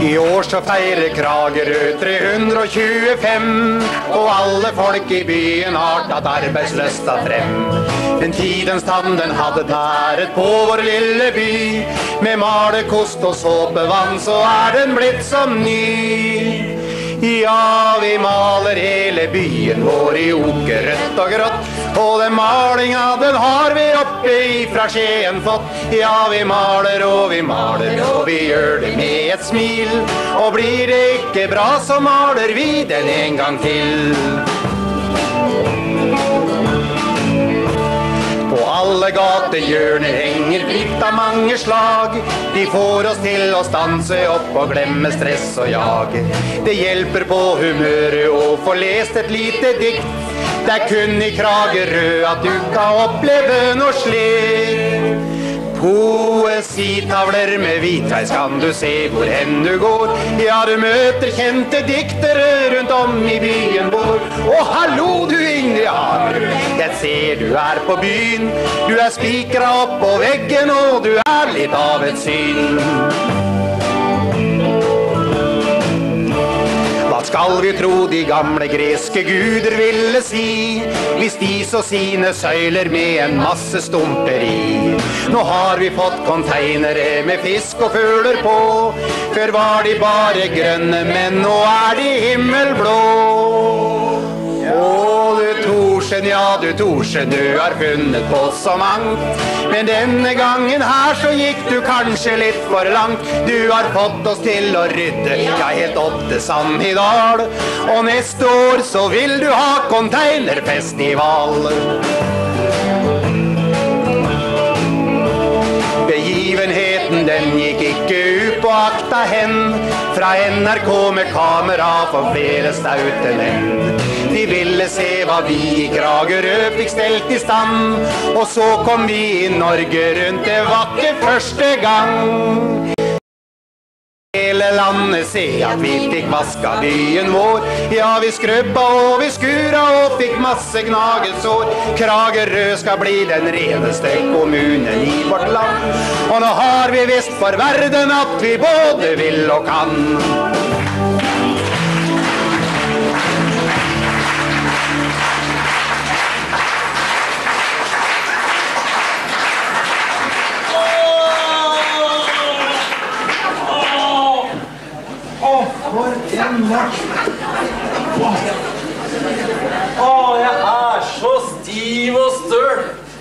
I år så feirer Kragerø 325, og alle folk I byen har tatt arbeidsløsta frem. Den tidens tann den hadde tæret på vår lille by, med malekost og såpevann så den blitt som ny. Ja, vi maler hele byen vår I oker, rødt og grått, og den malinga den har vi oppe ifra Skien fått. Ja, vi maler og vi maler, og vi gjør det med et smil, og blir det ikke bra så maler vi den en gang til. På alle gatehjørner henger plikt av mange slag. De får oss til å stanse opp og glemme stress og jag. Det hjelper på humøret å få lest et lite dikt. Det kun I Kragerø at du kan oppleve noe slikt. Poesitavler med hvitveis kan du se hvor hen du går. Ja, du møter kjente diktere rundt om I byen vår. Å, hallo du Ingrid Hager, jeg ser du på byen. Du spikret opp på veggen og du litt av et syn. Skal vi tro de gamle greske guder ville si, hvis de så sine søyler med en masse stumper I. Nå har vi fått containere med fisk og fugler på. Før var de bare grønne, men nå de himmelblå. Å, du Thorsen, ja du Thorsen, du har funnet på så mangt. Men denne gangen her så gikk du kanskje litt for langt. Du har fått oss til å rydde, ja helt opp til Sandidal. Og neste år så vil du ha containerfestival. Begivenheten den gikk ikke upåakta hen. Fra NRK med kamera for flere staute menn. De ville se hva vi I Kragerø fikk stelt I stand. Og så kom vi I Norge rundt, det var ikke første gang. Hele landet se at vi fikk vaska byen vår. Ja, vi skrubba og vi skura og fikk masse gnagesår. Kragerø skal bli den reneste kommunen I vårt land. Og nå har vi vist for verden at vi både vil og kan. For en natt! Jeg så stiv og støl.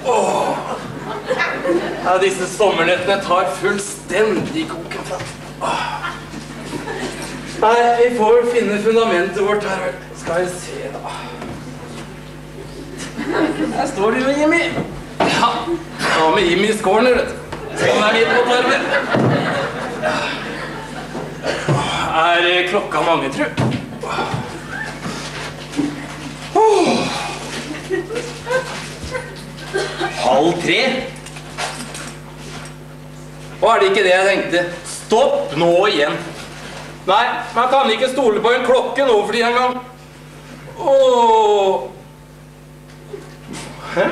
Ja, disse sommernettene tar fullstendig koken fra. Nei, vi får finne fundamentet vårt her. Skal vi se da. Her står du jo, Jimmy. Ja, ta med Jimmy I skålen, vet du. Sånn midt på tarmen. Klokka mange, tror jeg. 2:30. Det ikke det jeg tenkte? Stopp nå igjen. Nei, man kan ikke stole på en klokke nå fordi en gang. Hæ?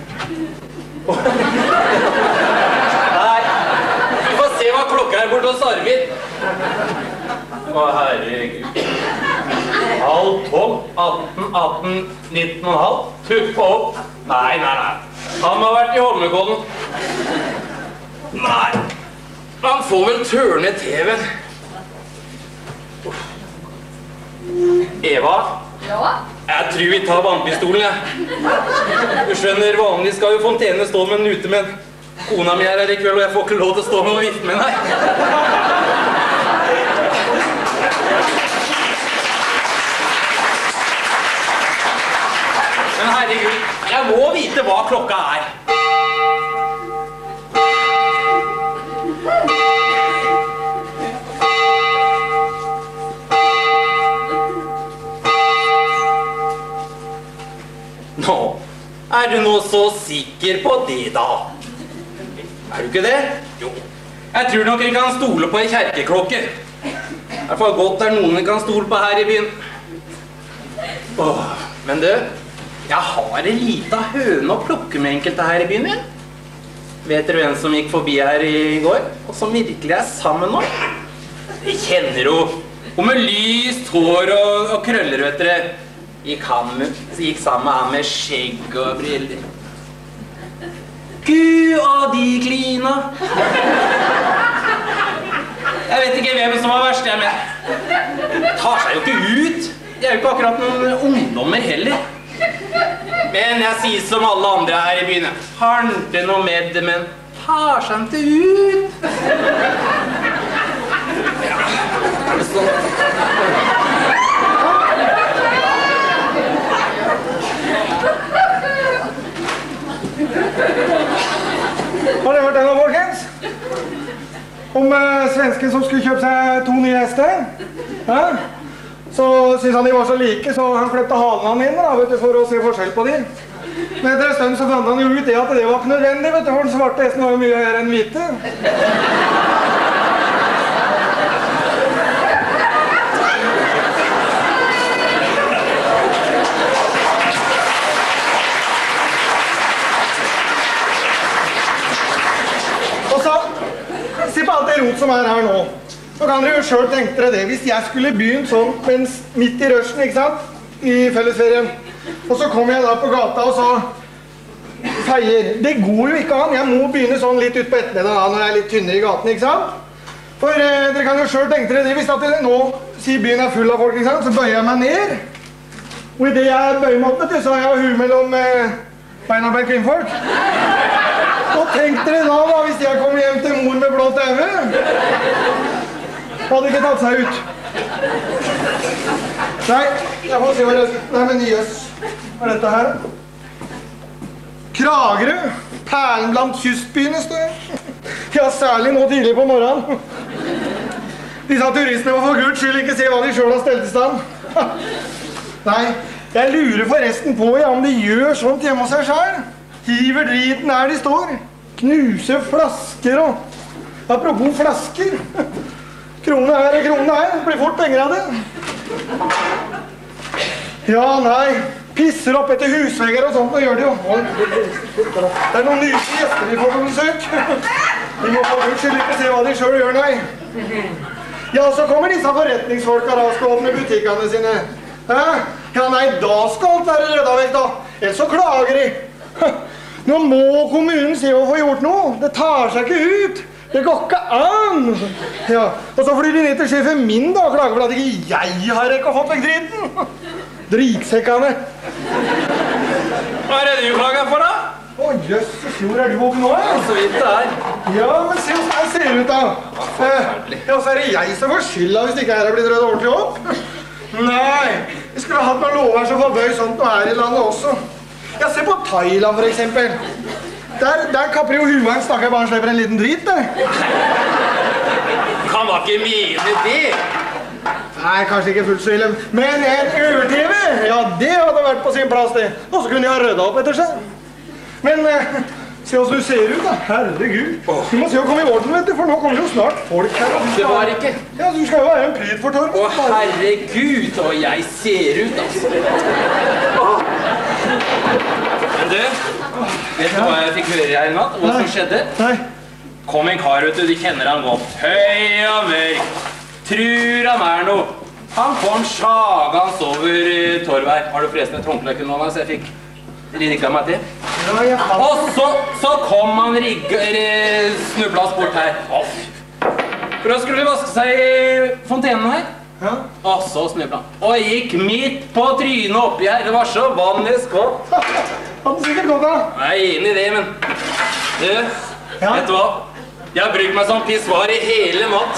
Nei, vi får se hva klokka borte hos Arvid. Å, herregud. 11:30, 18:18, 19:30. Tuffa opp. Nei. Han har vært I Holmenkollen. Nei. Han får vel tørne TV-en. Eva? Ja? Jeg tror vi tar vannpistolen, jeg. Du skjønner, vanlig skal jo Fontene stå med en ute, men kona mi her I kveld, og jeg får ikke lov til å stå med og vifte med deg. Men herregud, jeg må vite hva klokka Nå, du nå så sikker på det da? Du ikke det? Jo. Jeg tror nok vi kan stole på en kjerkeklokke. I hvert fall godt noen vi kan stole på her I byen. Men du, jeg har en liten høne å plukke med enkelte her I byen min. Vet dere hvem som gikk forbi her I går, og som virkelig sammen nå? De kjenner jo. Hun med lyst hår og krøller, vet dere. Gikk sammen med han med skjegg og briller. Gud, og de klina. Jeg vet ikke hvem som var verst, men tar seg jo ikke ut. De er jo ikke akkurat noen ungdommer heller. Men jeg sier som alle andre her i byen. Har ikke noe med det, men tar seg ikke ut. Ja, sånn. Har dere hørt den, folkens? Om svensken som skulle kjøpe seg 2 nye hester? Ja? Så syntes han de var så like, så han klepte halene mine da, vet du, for å se forskjell på de. Men etter en stund så fant han jo ut det at det var ikke nødvendig, vet du, for den svarte hesten var jo mye høyere enn hvite. Se på alt det rot som her nå. Så kan dere jo selv tenke dere det. Hvis jeg skulle begynt sånn midt i rushen, ikke sant? I fellesferien. Og så kommer jeg da på gata og så feier. Det går jo ikke an. Jeg må begynne sånn litt ut på ettermiddag da, når jeg er litt tynnere i gaten, ikke sant? For dere kan jo selv tenke dere det. Hvis at dere nå sier byen er full av folk, ikke sant? Så bøyer jeg meg ned. Og i det jeg bøyer meg opp, vet du, så har jeg huet mellom beina på en kvinnfolk. Og tenk dere da, hvis jeg kommer hjem til mor med blått øye. Hadde ikke tatt seg ut. Nei, jeg får se hva det er. Nei, men jøss. Hva er dette her? Kragerø. Perlen blant kystbyene, står det. Ja, særlig nå tidlig på morgenen. Disse turistene må for Guds skyld ikke se hva de selv har stelt i stand. Nei, jeg lurer forresten på om de gjør sånt hjemme hos seg selv. Hiver driten der de står. Knuser flasker og... Apropos flasker. Krone her og krone her. Det blir fort penger av det. Ja, nei. Pisser opp etter husvegger og sånt, og gjør det jo. Det er noen nye gjester vi får på besøk. De må for Guds skyld ikke se hva de selv gjør, nei. Ja, så kommer disse forretningsfolka da og skal åpne butikkene sine. Ja, nei, da skal alt være rødda vekk da. Ellers så klager de. Nå må kommunen se å få gjort noe. Det tar seg ikke ut. Det går ikke an. Ja, og så flyr de ned til sjefen min da og klager for at ikke jeg har ikke fått vekk driten. Dritsekkene. Hva er det du klager for da? Å, jøsses, hvor er du våken nå? Så vidt det er. Ja, men se hvordan jeg ser ut da. Ja, så er det jeg som får skylda hvis det ikke er blitt rødt ordentlig opp. Nei, vi skulle ha hatt noen lover som forbøy sånt noe her i landet også. Ja, se på Thailand for eksempel. Der kapper jo huet en stakkar bare slipper en liten drit, der. Kan da ikke mene det? Nei, kanskje ikke fullt så ille. Men en ur-TV, ja, det hadde vært på sin plass, det. Og så kunne de ha rødda opp etter seg. Men se hvordan du ser ut, da. Herregud. Du må se å komme i orden, vet du, for nå kommer jo snart folk her. Det var ikke. Ja, du skal jo være en pryd for Torben. Å, herregud, og jeg ser ut, altså. Men du, vet du hva jeg fikk høre her i natt? Hva som skjedde? Nei. Kom en kar, vet du, de kjenner han godt. Høy og mørk. Tror han er noe. Han kom sjagans over torvet. Har du forresten et håndklekke nå, så jeg fikk rigget meg til? Ja, jeg har... Og så kom han snublet bort her. For da skulle de vaske seg i fontenen her. Ja. Og så snublet han. Og gikk midt på trynet oppi her. Det var så vann i skål. Hadde sikkert gått da. Jeg er enig i det, men... Du, vet du hva? Jeg har brukt meg som pissoar i hele natt.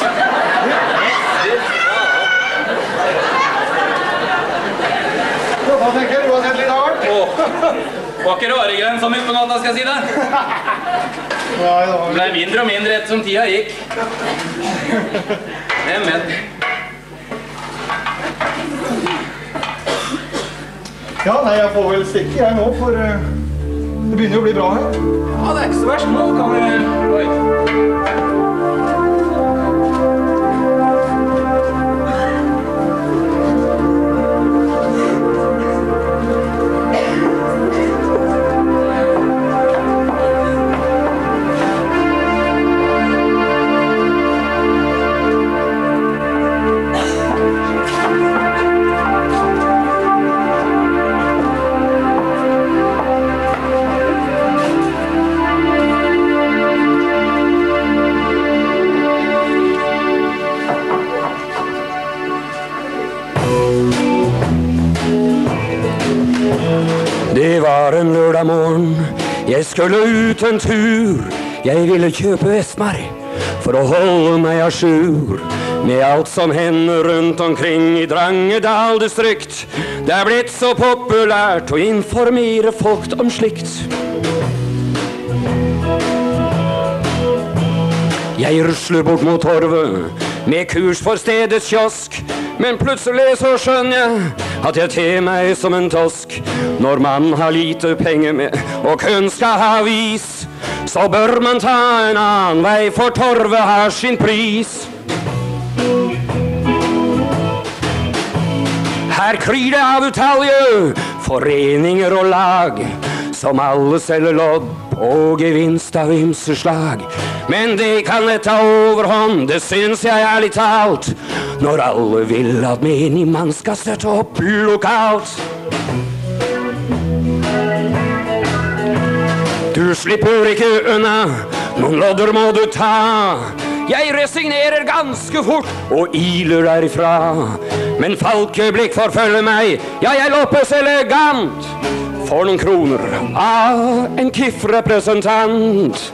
Hva tenker du? Du har sett litt hardt? Var ikke rare greiene sånn ut på natta, skal jeg si det. Det ble mindre og mindre etter som tida gikk. Men. Ja, nei, jeg får vel stikke jeg nå, for det begynner jo å bli bra her. Ja, det er ikke så verst. Nå kan vi... Oi. var en lørdag morgen, jeg skulle ut en tur. Jeg ville kjøpe Vestmar for å holde meg à jour med alt som hender rundt omkring i Drangedal distrikt. Det er blitt så populært å informere folk om slikt. Jeg rusler bort mot torvet med kurs for stedets kiosk, men plutselig så skjønner jeg at jeg ter meg som en tosk. Når man har lite penger med og kun skal ha vis, så bør man ta en annen vei, for torvet har sin pris. Her kryr det av utallige foreninger og lag, som alle selger lodd og gevinst av ymse slag. Men det kan lette overhånd, det syns jeg ærlig talt, når alle vil at menig man skal støtte opp lokalt. Du slipper ikke unna, noen lodder må du ta. Jeg resignerer ganske fort og iler derifra. Men Falkeblikk forfølger meg, ja, jeg loppes elegant for noen kroner av en KIF-representant.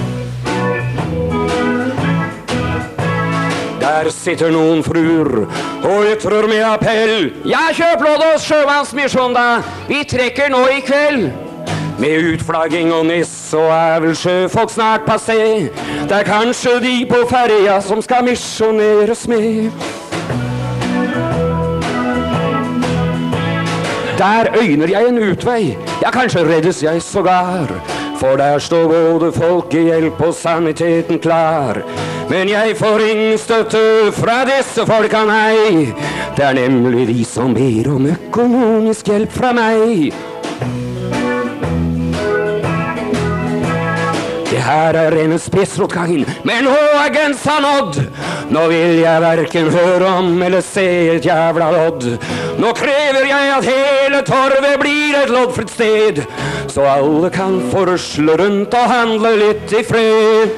Der sitter noen fruer og ytrer med appell. Ja, kjøp lodd hos Sjømannsmisjon da, vi trekker nå i kveld. Med utflagging og niss, så er vel sjøfolk snart passé. Det er kanskje de på ferja som skal misjoneres med. Der øyner jeg en utvei, ja, kanskje reddes jeg sågar. For der står både folkehjelp og saniteten klar. Men jeg får ingen støtte fra disse folka, nei. Det er nemlig de som ber om økonomisk hjelp fra meg. Det her er rene spissrotgangen, men nå er grensa nådd. Nå vil jeg hverken høre om eller se et jævla lodd. Nå krever jeg at hele torvet blir et loddfritt sted, så alle kan få rusle rundt og handle litt i fred.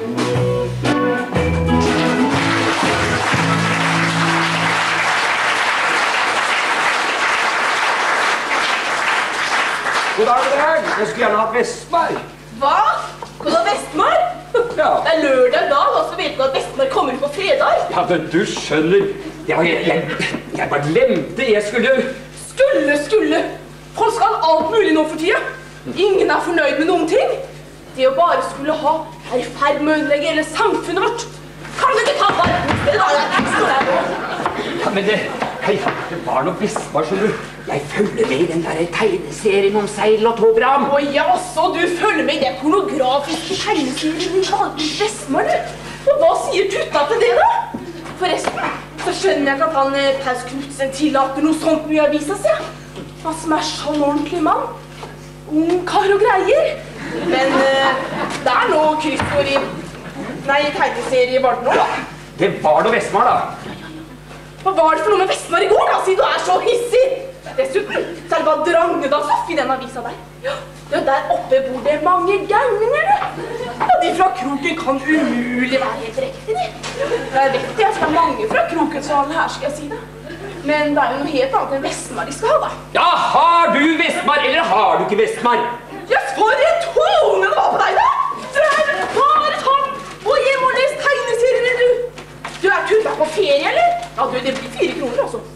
God dag, jeg skulle gjerne hatt Vestmar. Hva? Skal du ha Vestmar? Ja. Det er lørdag da, og så vet du at Vestmar kommer på fredag. Ja, men du skjønner, jeg bare glemte, jeg Skulle. Folk skal alt mulig nå for tida. Ingen er fornøyd med noen ting. Det å bare skulle ha er i ferd med å ødelegge hele samfunnet vårt. Kan du ikke ta bare det da? Ja, men det var noe Vestmar, skjønner du. Jeg følger med i den der tegneserien om seil og togran. Å ja, så du følger med i det pornografiske tegneserien i vanlig Vestmar, du? Og hva sier Tutta til det da? Forresten, så skjønner jeg ikke at han Paus Knudsen tillater noe sånt mye i avisa si. Han som er sånn ordentlig mann. Ung kar og greier. Men det er noe kryssord i tegneserie var det nå. Ja, det var noe Vestmar da. Hva var det for noe med Vestmar i går da, siden du er så hissig? Dessuten, så er det bare Drangedalshoff i den avisa der. Ja, der oppe bor det mange gærninger, du. Ja, de fra Kroken kan umulig være helt riktig, de. Jeg vet det, det er mange fra Kroken så alle her skal jeg si det. Men det er jo noe helt annet enn Vestmar de skal ha, da. Ja, har du Vestmar, eller har du ikke Vestmar? Ja, for en tone det var på deg, da! Du er bare tann og hjem og les tegneserier, du. Du er Tutta på ferie, eller? Ja, du, det blir 4 kroner, altså.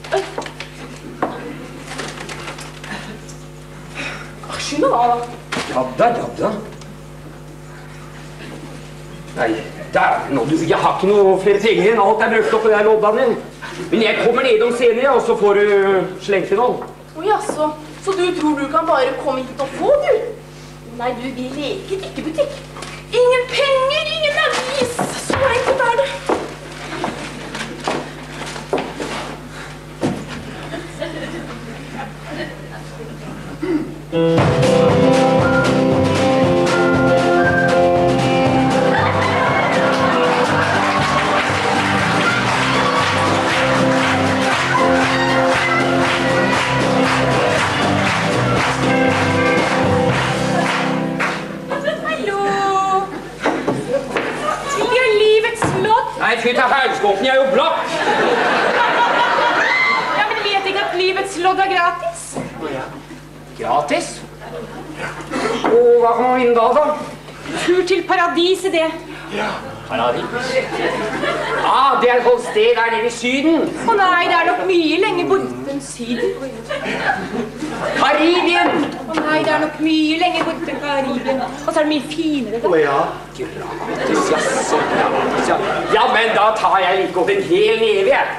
Skynd deg da. Ja da. Nei, jeg har ikke noe flere penger enn alt jeg brukte opp på de loddene. Men jeg kommer ned om senere, og så får du slengt inn noen. Å jaså, så du tror du kan bare komme hit og få, du? Nei, du, vi leker ikke butikk. Ingen penger, ingen avis. Så enkelt er det. Nei, fy ta hælskåpen, jeg er jo blakk. Ja, men vet ikke at livets lodd er gratis? Gratis? Hva kan man vinne da? Tur til paradiset, det. Paradis? Det et sånt sted der nede i syden. Å nei, det nok mye lenger borte enn syden. Karibien! Å nei, det nok mye lenger borte enn Karibien. Og så det mye finere da. Ja, men da tar jeg like godt en hel neve, jeg.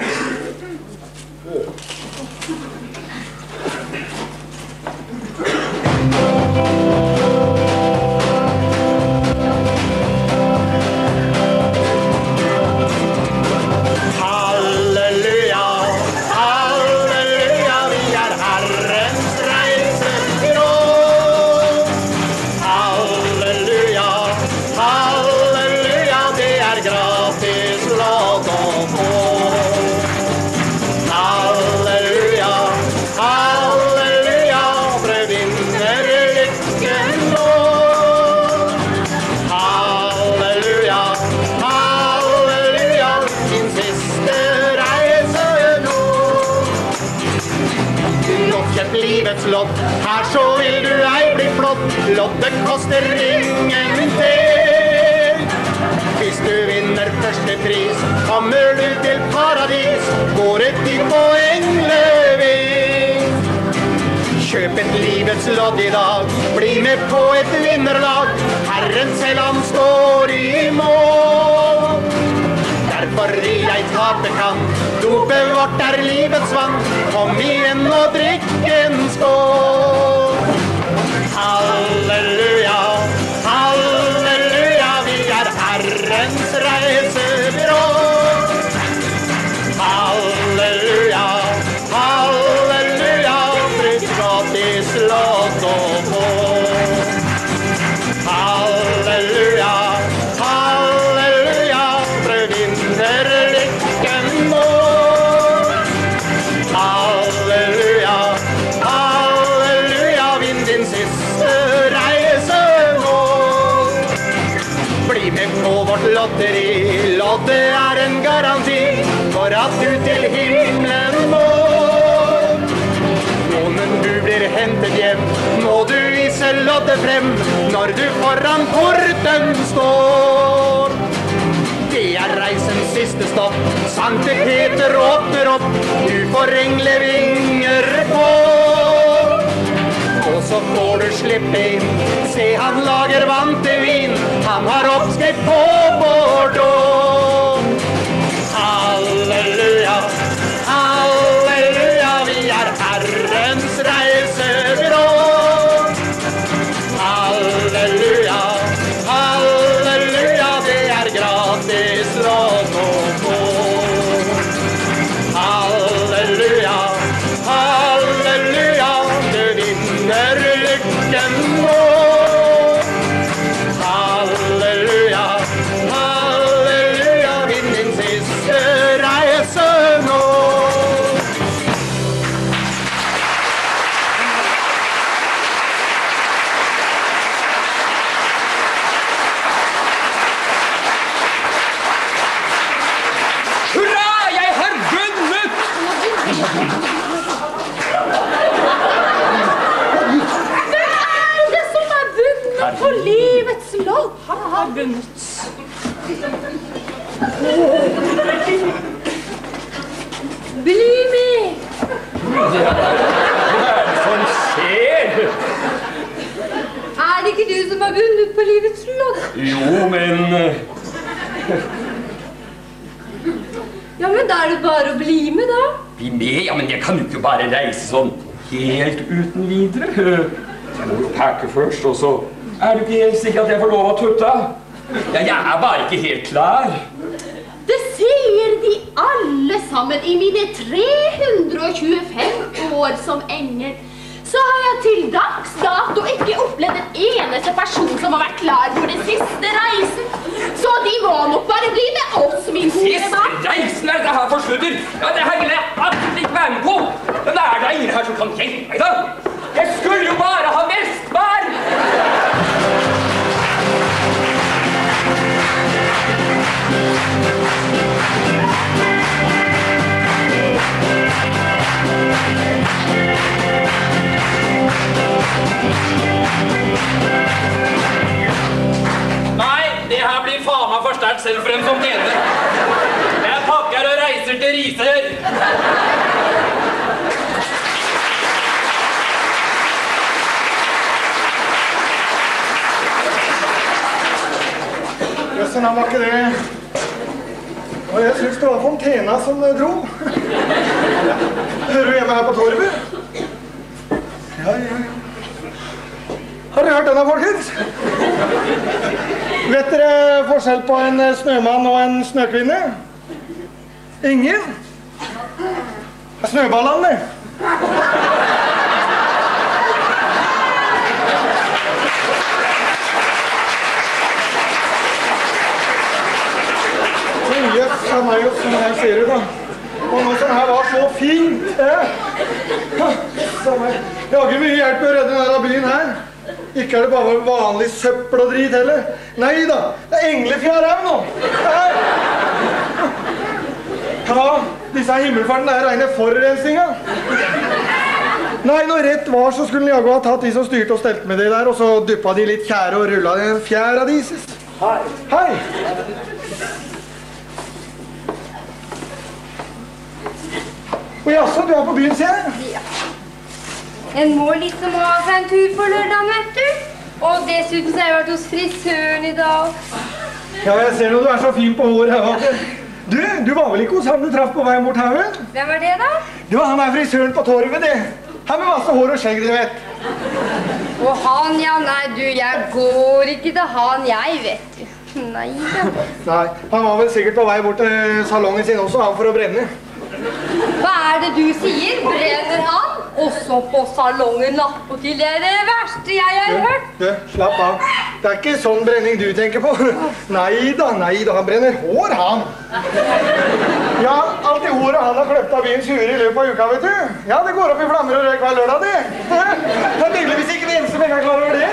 Her så vil du ei bli flott. Loddet koster ingenting. Hvis du vinner første pris, kommer du til paradis. Går et dit på engleving. Kjøp et livets lodd i dag. Bli med på et vinnerlag. Herren selv han står i mål. Derfor jeg tape kan. Dopet vårt livets vann. Kom igjen og drikk en skål. Halleluja, halleluja, vi Herrens reisebyrå. Halleluja, halleluja, bruk gratis lodd og på. Halleluja, halleluja, prøv vinnerlykken nå. Halleluja, halleluja, vinn din siste reise nå. Bli med på vårt lotteri, loddet en garanti for at du til himmelen må. Men du blir hentet hjem, må du vise loddet frem når du foran porten står. Det reisens siste stopp, Sankte Peter åpner opp, du får englevinger på. Og så får du slippe inn, se han lager vann til vin, han har oppskrift på Bordeaux. Halleluja, halleluja, vi Herrens reisebyrå. Halleluja, halleluja, det gratis lodd å få. Halleluja, halleluja, du vinner lykken nå. Halleluja, halleluja, vinn din siste reise nå. Hurra, jeg har vunnet! Hvem det som vunnet på livets lodd? Han har vunnet. Bli med! Som skjer? Det ikke du som har vunnet på livets lodd? Jo, men... Ja, men da det bare å bli med, da. Bli med? Ja, men jeg kan jo ikke bare reise sånn helt uten videre. Jeg må jo pakke først, og så det ikke helt sikkert at jeg får lov å tutte. Ja, jeg bare ikke helt klar. Det sier de alle sammen i mine 325 år som engel. Så har jeg til dags dato ikke opplevd en eneste person som har vært klar for den siste reisen. Så de må nok bare bli med oss, min gode Siste mann. reisen det her forslutter. Ja, det her vil jeg alltid ikke være med på. Men det der her som kan hjelpe meg da. Jeg skulle jo bare ha Vestberg. gutter. Jøssen, han var ikke det. Og jeg synes det var Fontena som dro. Hører du hjemme her på torvet? Ja. Har dere hørt denne, folkens? Vet dere forskjell på en snømann og en snøkvinne? Ingen? Det er snøballene. Jøss, av meg og sånn her ser du da. Og noe sånn her var så fint. Jeg har ikke mye hjelp å redde denne byen her. Ikke er det bare vanlig søppel og drit heller. Nei da, det er englefjær her nå. Ja, disse himmelfartene er rene forurensninga. Nei, når rett var så skulle Jago ha tatt de som styrte og stelte med det der, og så dyppet de litt kjære og rullet en fjær av dises. Hei. Hei. Og jaså, du er på byen, ser jeg? Ja. En må liksom ha seg en tur på lørdag, vet du. Og dessuten så har jeg vært hos frisøren i dag. Ja, jeg ser nå du er så fin på håret. Du var vel ikke hos han du traff på vei mot haugen? Hvem var det da? Det var han er frisøren på torvet, det. Han med masse hår og skjegg, du vet. Og han, ja, nei du, jeg går ikke til han, jeg vet du. Nei da. Nei, han var vel sikkert på vei bort til salongen sin også, han for å brenne. Hva er det du sier? Brenner han? Også på salongen nattpåtil, det er det verste jeg har hørt. Du, slapp av. Det er ikke sånn brenning du tenker på. Neida, han brenner hår, han. Ja, alt i håret han har kløpt av byens huer i løpet av uka, vet du. Ja, det går opp i flammer og røk hver lørdag, det. Det er tydeligvis ikke det eneste som er klar over det.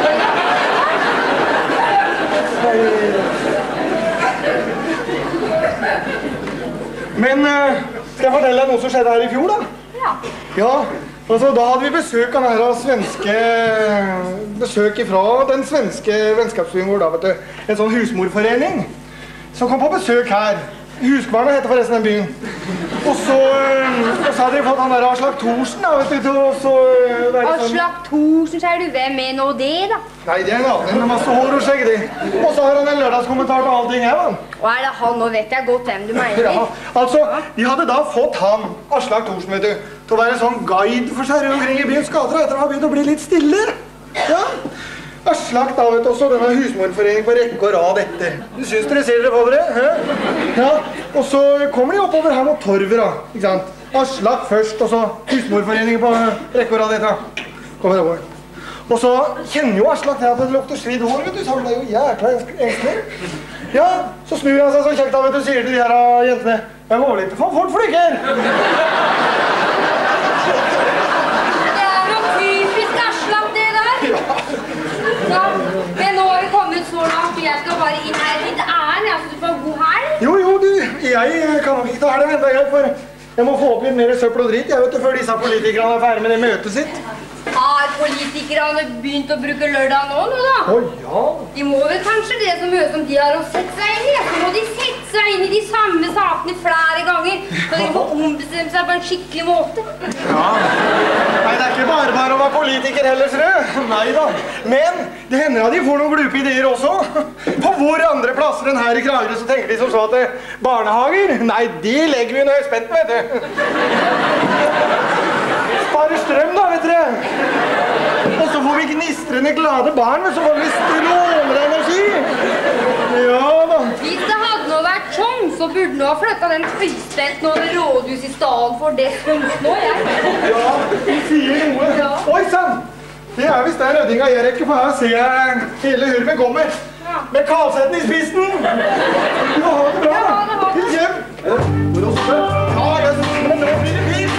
Men skal jeg fortelle deg noe som skjedde her i fjor, da? Ja, altså da hadde vi besøk av denne svenske ifra den svenske vennskapsbyen vår da, vet du. En sånn husmorforening som kom på besøk her. Huskvarna heter forresten den byen. Og så hadde de fått han der Aslak Thorsen da, vet du. Aslak Thorsen, sier du, hvem er nå det da? Nei, det er en annen med masse hår og skjegg, de. Og så har han en lørdagskommentar til allting her, da. Og er det han, nå vet jeg godt hvem du mener. Ja, altså, de hadde da fått han, Aslak Thorsen, vet du, til å være en sånn guide for seg omkring i byens gater, etter å ha begynt å bli litt stille. Ja. Aslak da, vet du, også denne husmorforeningen på rekke og rad etter. Du synes dere ser dere på dere, hæ? Ja, og så kommer de oppover her mot torvet da, ikke sant? Aslak først, og så husmorforeningen på rekke og rad etter. Kommer over. Og så kjenner jo Aslak til at det lukter svidd hår, vet du, så han ble jo jækla engstelig. Ja, så snur han seg så kjekt da, vet du, sier til de her jentene, jeg må litt for fort flykker. Det er noe typisk Aslak det der. Ja, men nå har vi kommet så langt, og jeg skal bare inn her litt æren, jeg synes du får god her. Jo, du, jeg kan nok ikke ta det enda jeg, for jeg må få opp litt mer søppel og dritt, jeg vet du, før disse politikerne er ferdig med det møtet sitt. Har politikerne begynt å bruke lørdag nå da? Ja. De må vel kanskje det så mye som de har å sette seg inn i. Så må de sette seg inn i de samme sakene flere ganger, så de får ombestemme seg på en skikkelig måte. Ja. Nei, det er ikke bare å være politiker heller, ser du. Nei da. Men det hender at de får noen glupe ideer også. På hvor andre plasser enn her i Kragerø så tenker de som så at barnehager, nei, de legger vi under høyspenten, vet du. Sparer strøm da, vet dere. Og så får vi gnistrende glade barn, så får vi strålende energi. Ja da. Hvis det hadde nå vært sånn, så burde nå ha flyttet den høystelten over rådhus i stedet for det kunst nå, jeg. Ja, de sier noe. Ja. Oi, sann! Det er visst den røddinga jeg rekker, for her ser jeg hele hurven kommer. Med Karlsetten i spissen. Du må ha det bra. Ja, det har det. Hjem. Hvor også? Ja, jeg synes, men nå blir det fint.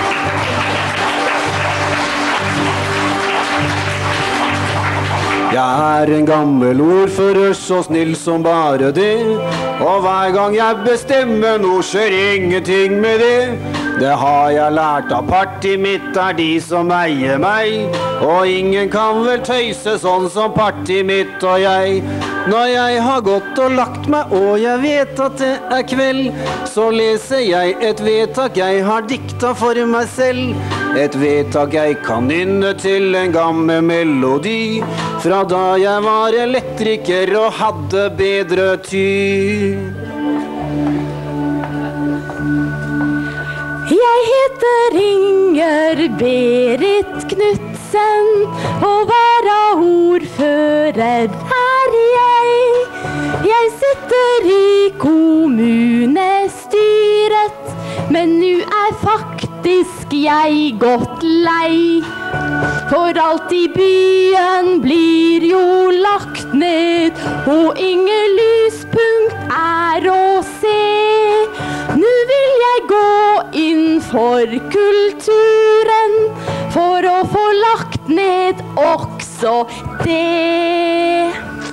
Jeg er en gammel ordfører så snill som bare det, og hver gang jeg bestemmer noe skjer ingenting med det. Det har jeg lært av partiet mitt er de som eier meg, og ingen kan vel tøyse sånn som partiet mitt og jeg. Når jeg har gått og lagt meg, og jeg vet at det kveld, så leser jeg et vedtak jeg har diktet for meg selv. Et vedtak jeg kan nynne til en gammel melodi, fra da jeg var elektriker og hadde bedre ty. Jeg heter Inger Berit Knudsen, og varaordfører er jeg. Jeg sitter i kommunestyret, men nu er faktisk jeg gått lei. For alt i byen blir jo lagt ned, og ingen lyspunkt er å se. Nu vil jeg gå inn for kulturen, for å få lagt ned også det.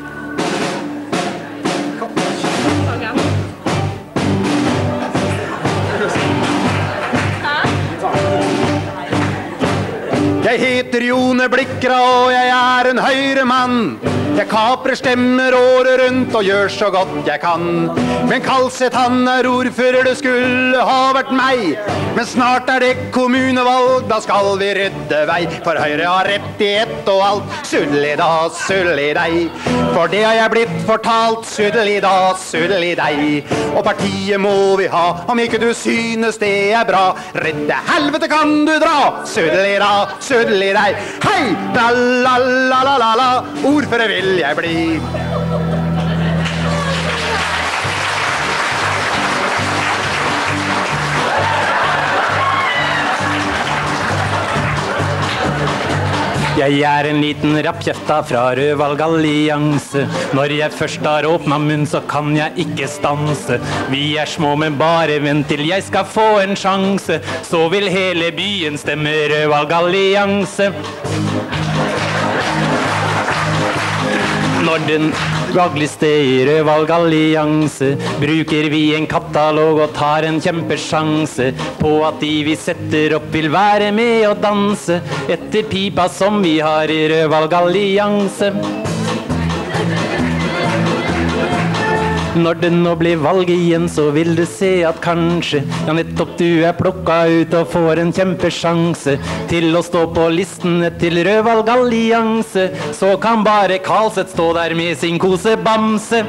Jeg heter Jone Blikra, og jeg er en høyremann. Jeg kaprer stemmer året rundt og gjør så godt jeg kan. Men Kalset han er ordfører, det skulle ha vært meg. Men snart er det kommunevalg, da skal vi rydde vei. For Høyre har rett i ett og alt, suddelig da, suddelig deg. For det har jeg blitt fortalt, suddelig da, suddelig deg. Og partiet må vi ha, om ikke du synes det er bra. Redde helvete kan du dra, suddelig da, suddelig deg. Hei, la la la la la la, ordfører vil jeg bli. Jeg er en liten rappkjefta fra Rødvalgallianse. Når jeg først har åpnet munn, så kan jeg ikke stanse. Vi er små, men bare vent til jeg skal få en sjanse. Så vil hele byen stemme Rødvalgallianse. Når den gagliste i Rødvalgallianse bruker vi en katalog og tar en kjempesjanse på at de vi setter opp vil være med og danse etter pipa som vi har i Rødvalgallianse. Når det nå blir valg igjen, så vil du se at kanskje ja, nettopp du er plukket ut og får en kjempesjanse til å stå på listene til Rødvalgallianse. Så kan bare Kalset stå der med sin kosebamse.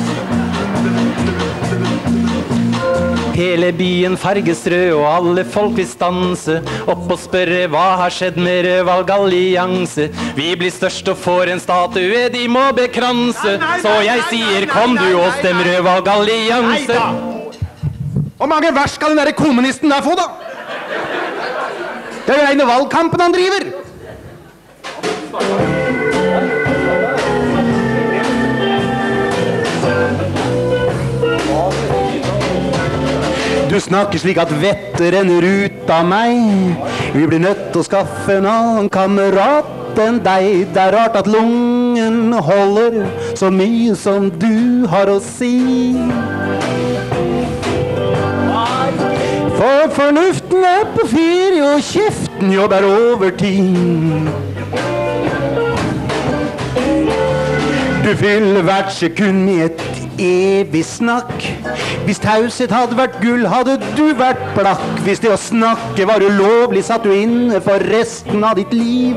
Hele byen farges rød, og alle folk vil stanse opp og spørre hva har skjedd med Rødvalgallianse. Vi blir størst og får en statue de må bekranse. Så jeg sier kom du og stem Rødvalgallianse. Hvor mange vers skal den der kommunisten der få da? Det er jo en valgkampen han driver. Du snakker slik at vettet renner ut av meg. Vi blir nødt til å skaffe en annen kamerat enn deg. Det er rart at lungen holder så mye som du har å si. For fornuften er på ferie, og kjeften jobber overtid. Du fyller hvert sekund i et evig snakk. Hvis taushet hadde vært gull, hadde du vært blakk. Hvis det å snakke var ulovlig, satt du inne for resten av ditt liv.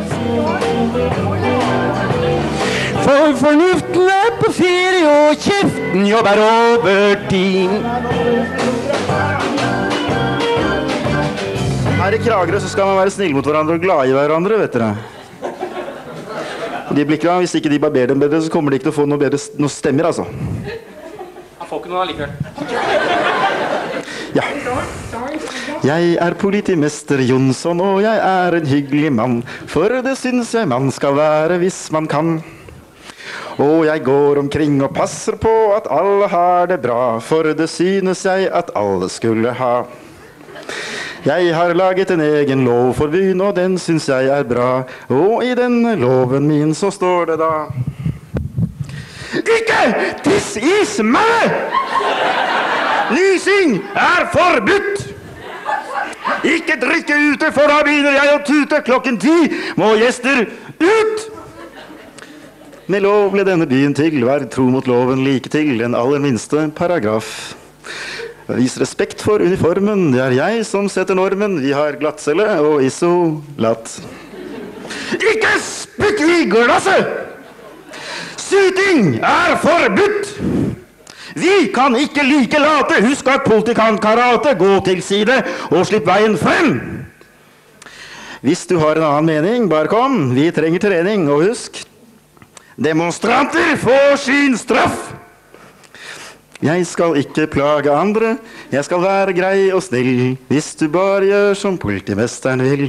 For fornuften er på ferie, og kjeften jobber overtid. Her i Kragerø så skal man være snill mot hverandre og glad i hverandre, vet dere. De blir ikke, hvis ikke de barberer dem bedre, så kommer de ikke til å få noe stemmer, altså. Han får ikke noe allikevel. Ja. Jeg er politimester Jonsson, og jeg er en hyggelig mann. For det synes jeg man skal være hvis man kan. Og jeg går omkring og passer på at alle har det bra. For det synes jeg at alle skulle ha. Jeg har laget en egen lov for byen, og den synes jeg er bra. Og i denne loven min så står det da: Ikke tiss i smør! Nysing er forbudt! Ikke drikke ute, for da begynner jeg å tute klokken 10. Må gjester ut! Med lov ble denne byen til, vær tro mot loven like til, den aller minste paragraf. Vis respekt for uniformen, det er jeg som setter normen, vi har glattcelle og isolat. Ikke spytt i glasset! Syting er forbudt! Vi kan ikke like late, husk at politi kan karate, gå til side og slipp veien frem! Hvis du har en annen mening, bare kom, vi trenger trening, og husk, demonstranter får sin straff! Jeg skal ikke plage andre, jeg skal være grei og snill, hvis du bare gjør som politimesteren vil.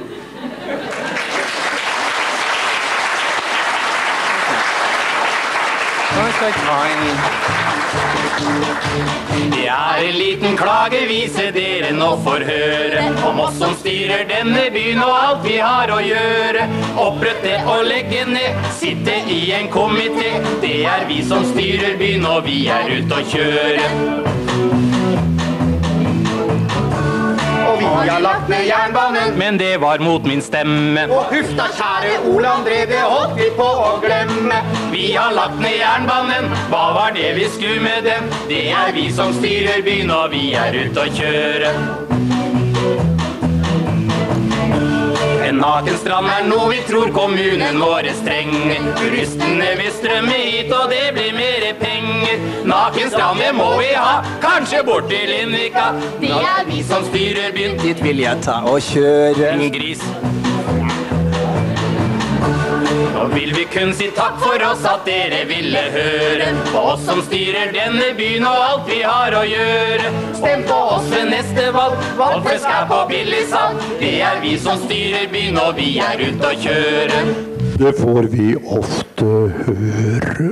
Det er en liten klagevise dere nå får høre om oss som styrer denne byen og alt vi har å gjøre. Opprette og legge ned, sitte i en komité. Det er vi som styrer byen og vi er ute å kjøre. Og vi har lagt ned jernbanen, men det var mot min stemme. Og huff da kjære Ole André, det holdt vi på å glemme. Vi har lagt ned jernbanen, hva var det vi skulle med den? Det er vi som styrer byen og vi er ute å kjøre. En nakenstrand er noe vi tror kommunen vår strenger. Turistene vil strømme hit og det blir mer penger. Nakenstrand det må vi ha, kanskje bort til Lindvika. Det er vi som styrer byen. Dit vil jeg ta og kjøre. Gris. Nå vil vi kun si takk for oss at dere ville høre på oss som styrer denne byen og alt vi har å gjøre. Stem på oss ved neste valg, valgflesk er på billig salg. Det er vi som styrer byen og vi er ute å kjøre. Det får vi ofte høre.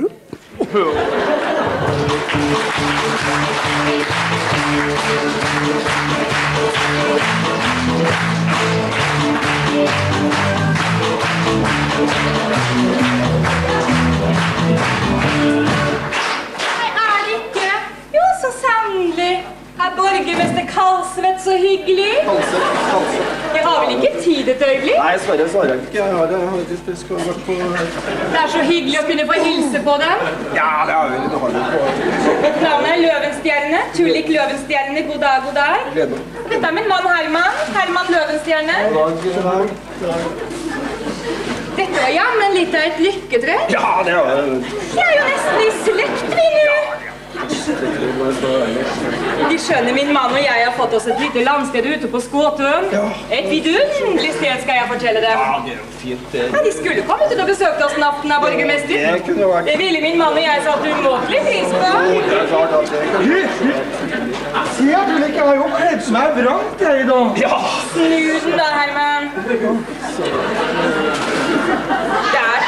Nei, er det ikke? Jo, så sannelig. Er borgermester Kalsvedt så hyggelig? Jeg har vel ikke tid et øyeblikk? Nei, Sverre svarer ikke. Jeg skal vært på... Det er så hyggelig å kunne få hilse på dem. Ja, det har vi litt å ha det på. Mitt navn er Løvenstjerne, Tullik Løvenstjerne, god dag, god dag. Dette er min mann Herman Løvenstjerne. Dette var jammen litt av et lykketrekk. Ja, det har jeg. Jeg er jo nesten i slekt, vi nu. De skjønner, min mann og jeg har fått oss et lite landsted ute på Skåtun. Et vidunderlig sted skal jeg fortelle dem. Ja, det er jo fint. Ja, de skulle kommet ut og besøkt oss en aften av borgermester. Det kunne vært... Det ville min mann og jeg satt umåtelig pris på. Det er klart at det kan... Se at du ikke har jo kledd som er vrangt her i dag. Ja. Snu den da, Herman. Der.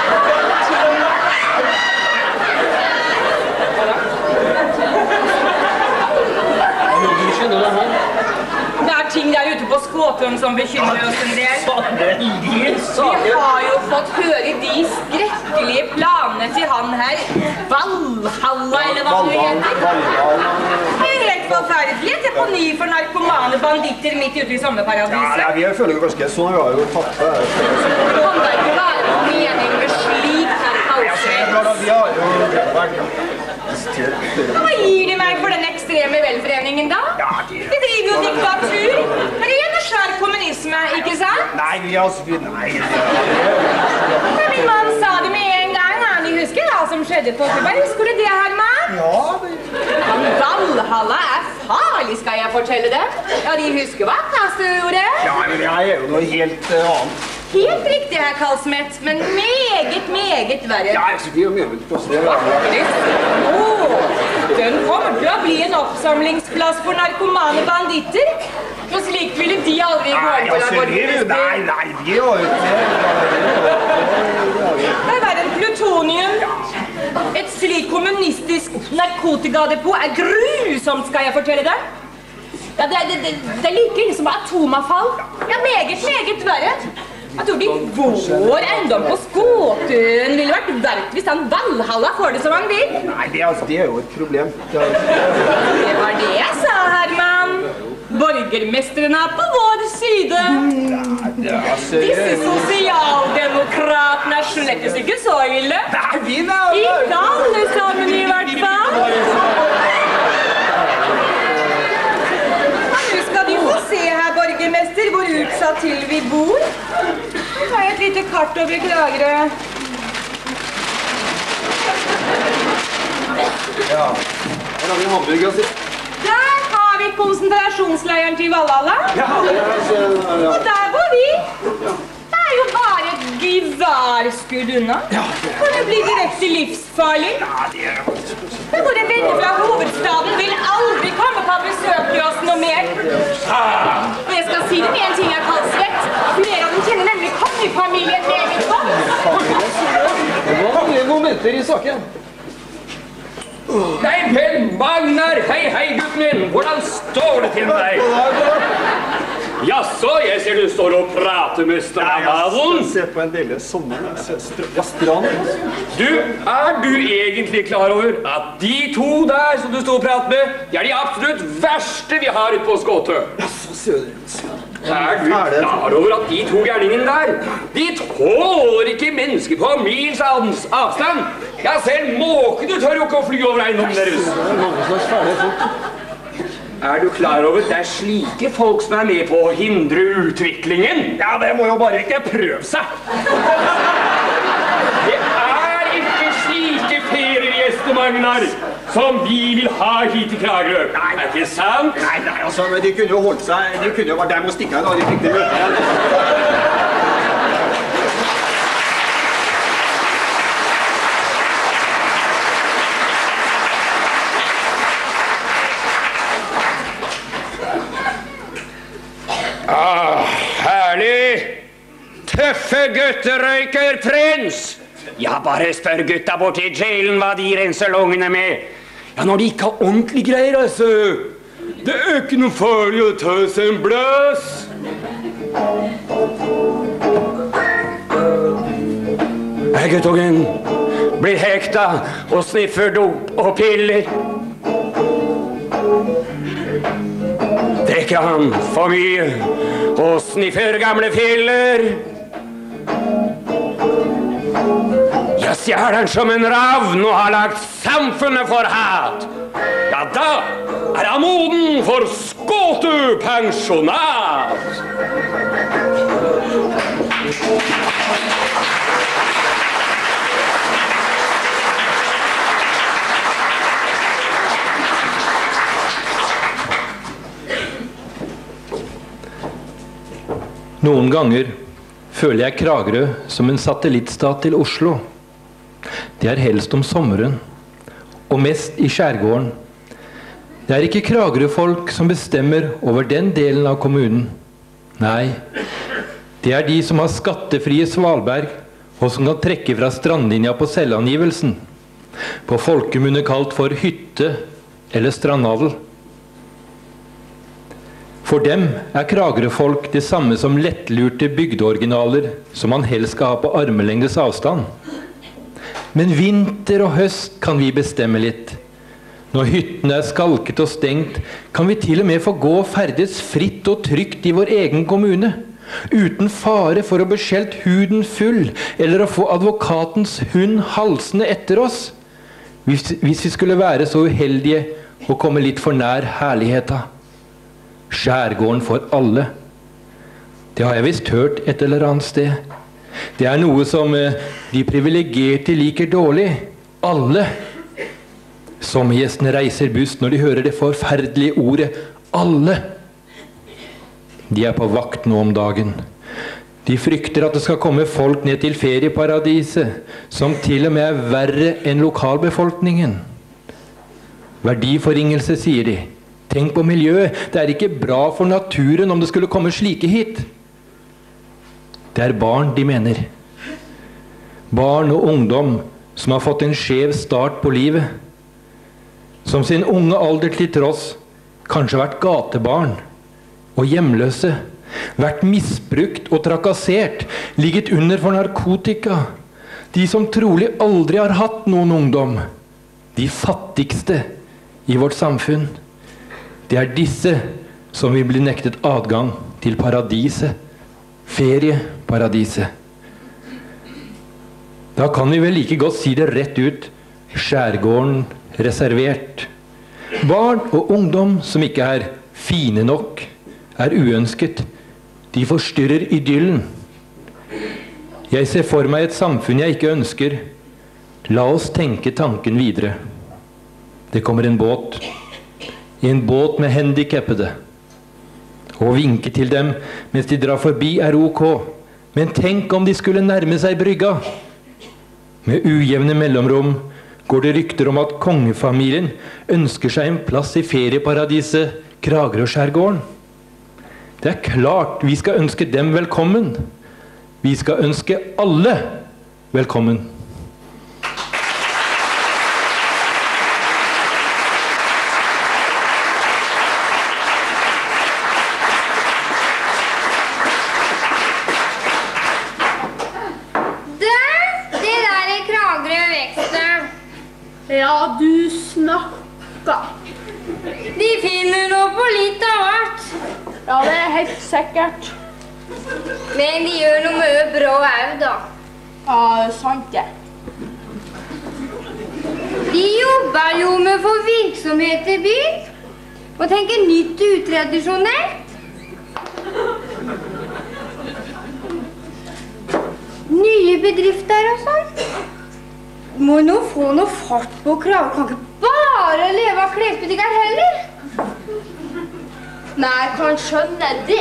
Det er ting der ute på Skåtun som bekymrer oss en del. Vi har jo fått høre de skrekkelige planene til han her Valhalla, eller hva det heter. Det er helt forferdelig. Et deponi for narkomane banditter midt ute i sommerparadiset. Ja, vi føler jo ganske sånn, vi har jo tatt det her. Det kan da ikke være noen mening med slik her Kalsvedt. Vi har jo vært... Hva gir de meg for den ekstreme velforeningen da? De driver jo diktatur. Ren og skjær kommunisme, ikke sant? Nei, vi har... Nei, Men min mann sa det med en gang. De husker hva som skjedde på Cuba. Husker du det, Herman? Han Valhalla er farlig, skal jeg fortelle dem. Ja, de husker hva Castro gjorde. Ja, men jeg er jo noe helt annet. Helt riktig, herr Kalsmet, men meget verre. Ja, jeg synes vi er meget på stedet. Den kommer til å bli en oppsamlingsplass for narkomane banditter. Og slik ville de aldri gå inn på laboratoriet. Nei, vi har jo ikke... Det er verre enn plutonium. Et slik kommunistisk narkotikadepot er grusomt, skal jeg fortelle deg. Ja, det er like ille som atomavfall. Ja, meget verre. Jeg tror vår eiendom på Skåtun ville vært verdt hvis han Valhalla får det som han vil. Nei, det er jo et problem. Det var det jeg sa, Herman. Borgermesteren på vår side. Disse sosialdemokratene slett ikke så ille. Ikke alle sammen I hvert fall. Nå skal de få se her, borgermester, hvor utsatt til vi bor. Nå tar jeg et lite kart over Kragerø. Ja, her har vi hamburger, si. Der har vi konsentrasjonsleiren til Valhalla. Og der bor vi. Det jo bare et gizarskudd unna. For det blir direkte livsfarlig. Men våre venner fra hovedstaden vil aldri komme på besøk til oss noe mer. Og jeg skal si det med en ting Karlsrett. Flere av dem kjenner nemlig kongefamilien meget godt. Det var mange momenter I saken. Nei, Per Magnar, hei, gutten min. Hvordan står det til med deg? Jaså, jeg ser du står og prater med strandadelen. Se på en del sommeren. Strand. Du, du egentlig klar over at de to der som du står og prater med, de de absolutt verste vi har ute på Skåtø? Ja, så ser du. Du klar over at de to gærningene der, de tåler ikke mennesker på mils avstand? Ja, selv måkene tør jo ikke å fly over eiendommen deres. Det mange slags fæle folk. Du klar over at det slike folk som med på å hindre utviklingen? Ja, det må jo bare ikke prøve seg. Det ikke slike feriegjester, Magnar, som vi vil ha hit I Kragerø. Nei, ikke sant? Nei, altså, men de kunne jo holdt seg, de kunne jo vært der med å stikke da de fikk det møte. Herlig! Tøffe gutterøyker prins! Ja, bare spør gutta bort I jailen hva de renser lungene med. Ja, når de ikke har ordentlig greier, altså. Det ikke noe farlig å ta seg en bløs. Guttungen blir hekta og sniffer dop og piller. Drikker han for mye og sniffer gamle filler. Ja, stjæler han som en ravn og har lagt samfunnet for hat. Ja, da han moden for Skåtø pensjonat. Noen ganger føler jeg Kragerø som en satellittstat til Oslo. Det helst om sommeren, og mest I skjærgården. Det ikke Kragerø-folk som bestemmer over den delen av kommunen. Nei, det de som har skattefrie Svalberg, og som kan trekke fra strandlinja på selvangivelsen. På folkemunne kalt for hytte eller strandadel. For dem Kragerø-folk det samme som lettlurte bygdeoriginaler som man helst skal ha på armelengdes avstand. Men vinter og høst kan vi bestemme litt. Når hyttene skalket og stengt, kan vi til og med få gå og ferdes fritt og trygt I vår egen kommune, uten fare for å beskjelt huden full, eller å få advokatens hund halsende etter oss, hvis vi skulle være så uheldige å komme litt for nær herligheta. Skjærgården for alle. Det har jeg visst hørt et eller annet sted. Det noe som de privilegerte liker dårlig. Alle. Sommergjestene reiser buss når de hører det forferdelige ordet alle. De på vakt nå om dagen. De frykter at det skal komme folk ned til ferieparadiset, som til og med verre enn lokalbefolkningen. Verdiforringelse, sier de. Tenk på miljøet, det ikke bra for naturen om det skulle komme slike hit. Det barn de mener. Barn og ungdom som har fått en skjev start på livet. Som sin unge alder til tross, kanskje vært gatebarn og hjemløse, vært misbrukt og trakassert, ligget under for narkotika. De som trolig aldri har hatt noen ungdom. De fattigste I vårt samfunn. Det disse som vil bli nektet adgang til paradiset, ferieparadiset. Da kan vi vel like godt si det rett ut, skjærgården reservert. Barn og ungdom som ikke er fine nok, er uønsket. De forstyrrer idyllen. Jeg ser for meg et samfunn jeg ikke ønsker. La oss tenke tanken videre. Det kommer en båt med handikappede. Å vinke til dem mens de drar forbi er ok, men tenk om de skulle nærme seg brygga. Med ujevne mellomrom går det rykter om at kongefamilien ønsker seg en plass i ferieparadiset Kragerø-skjærgården. Det er klart vi skal ønske dem velkommen. Vi skal ønske alle velkommen. Ja, du snakka. De finner noe på litt av hvert. Ja, det er helt sikkert. Men de gjør noe mye bra også, da. Ja, det er sant det. De jobber jo med å få virksomhet i byen, og tenker nytt og utradisjonelt. Nye bedrifter og sånn. Må nå få noe fart på krav. Kan ikke bare leve av klesbutikker heller. Nei, jeg kan skjønne det.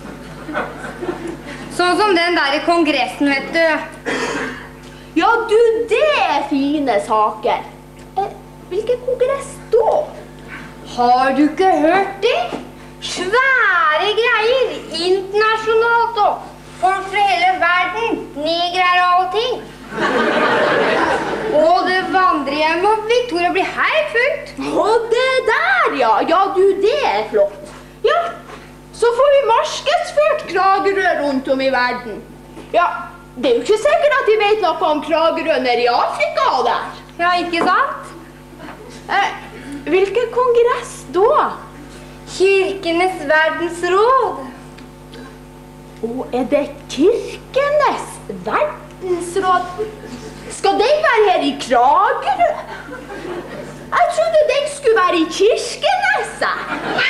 Sånn som den der i kongressen, vet du. Ja, du, det er fine saker. Hvilken kongress da? Har du ikke hørt det? Svære greier, internasjonalt og folk fra hele verden, negrer og allting. Og det vandrehjemmet og Victoria blir helt fullt. Og det der, ja. Ja, du, det er flott. Ja, så får vi markedsført Kragerø rundt om i verden. Ja, det er jo ikke sikkert at de vet noe om Kragerø nede i Afrika og der. Ja, ikke sant? Hvilken kongress da? Kirkenes verdensråd. Og er det Kirkenes verdensråd? Skal den være her i Kragerø? Jeg trodde den skulle være i Kirkeneset.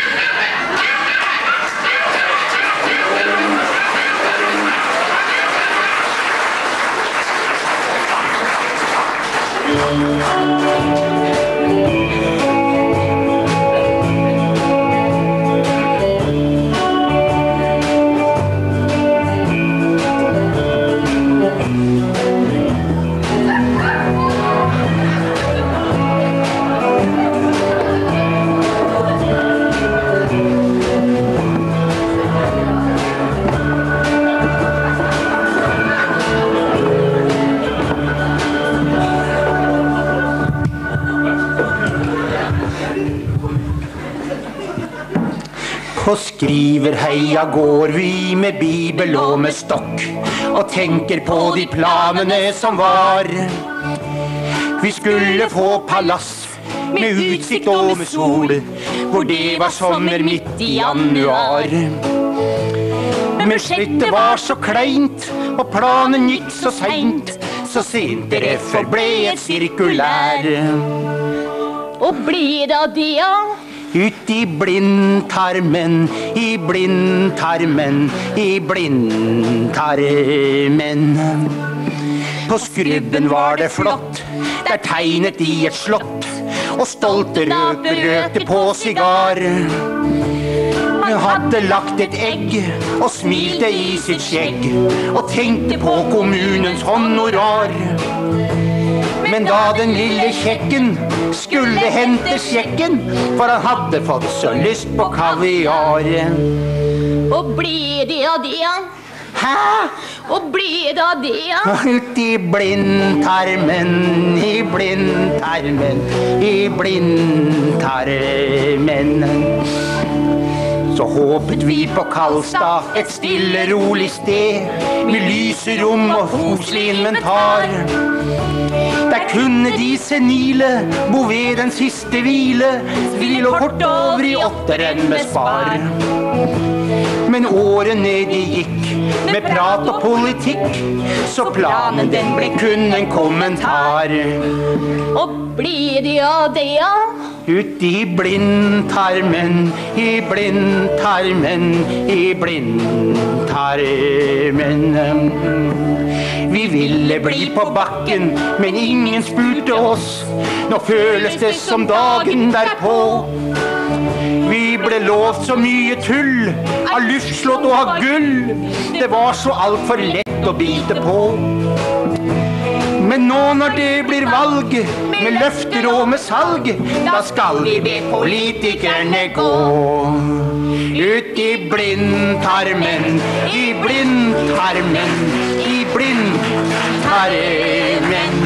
På Skriverheia går vi med bibel og med stokk og tenker på de planene som var. Vi skulle få palass med utsikt og med sol, hvor det var sommer midt i januar. Men slittet var så kleint, og planen gikk så seint, så sent derfor ble et sirkulær. Og blir det det, ja? Ut i blindtarmen, i blindtarmen, i blindtarmen. På skrubben var det flott, der tegnet i et slott, og stolte røper røkte på sigar. Han hadde lagt et egg og smilte i sitt skjegg, og tenkte på kommunens honorar. Men da den lille kjekken skulle hente sjekken, for han hadde fått så lyst på kaviar. Og blir det av det? Hæ? Og blir det av det? Ut i blindtarmen, i blindtarmen, i blindtarmen. Så håpet vi på Karlstad, et stille, rolig sted, med lyserom og koselig inventar. Der kunne de senile bo ved den siste hvile, vi lå kort over I åtteren med spar. Men årene de gikk, med prat og politikk, så planen den ble kun en kommentar. Og blir det av det, ja? Ut I blindtarmen, I blindtarmen, I blindtarmen. Vi ville bli på bakken, men ingen spurte oss. Nå føles det som dagen derpå. Vi ble lovt så mye tull, av luftslott og av gull. Det var så alt for lett å bite på. Men nå når det blir valg, med løfter og med salg, da skal vi be politikerne gå. Ut I blindtarmen, I blindtarmen, I blindtarmen.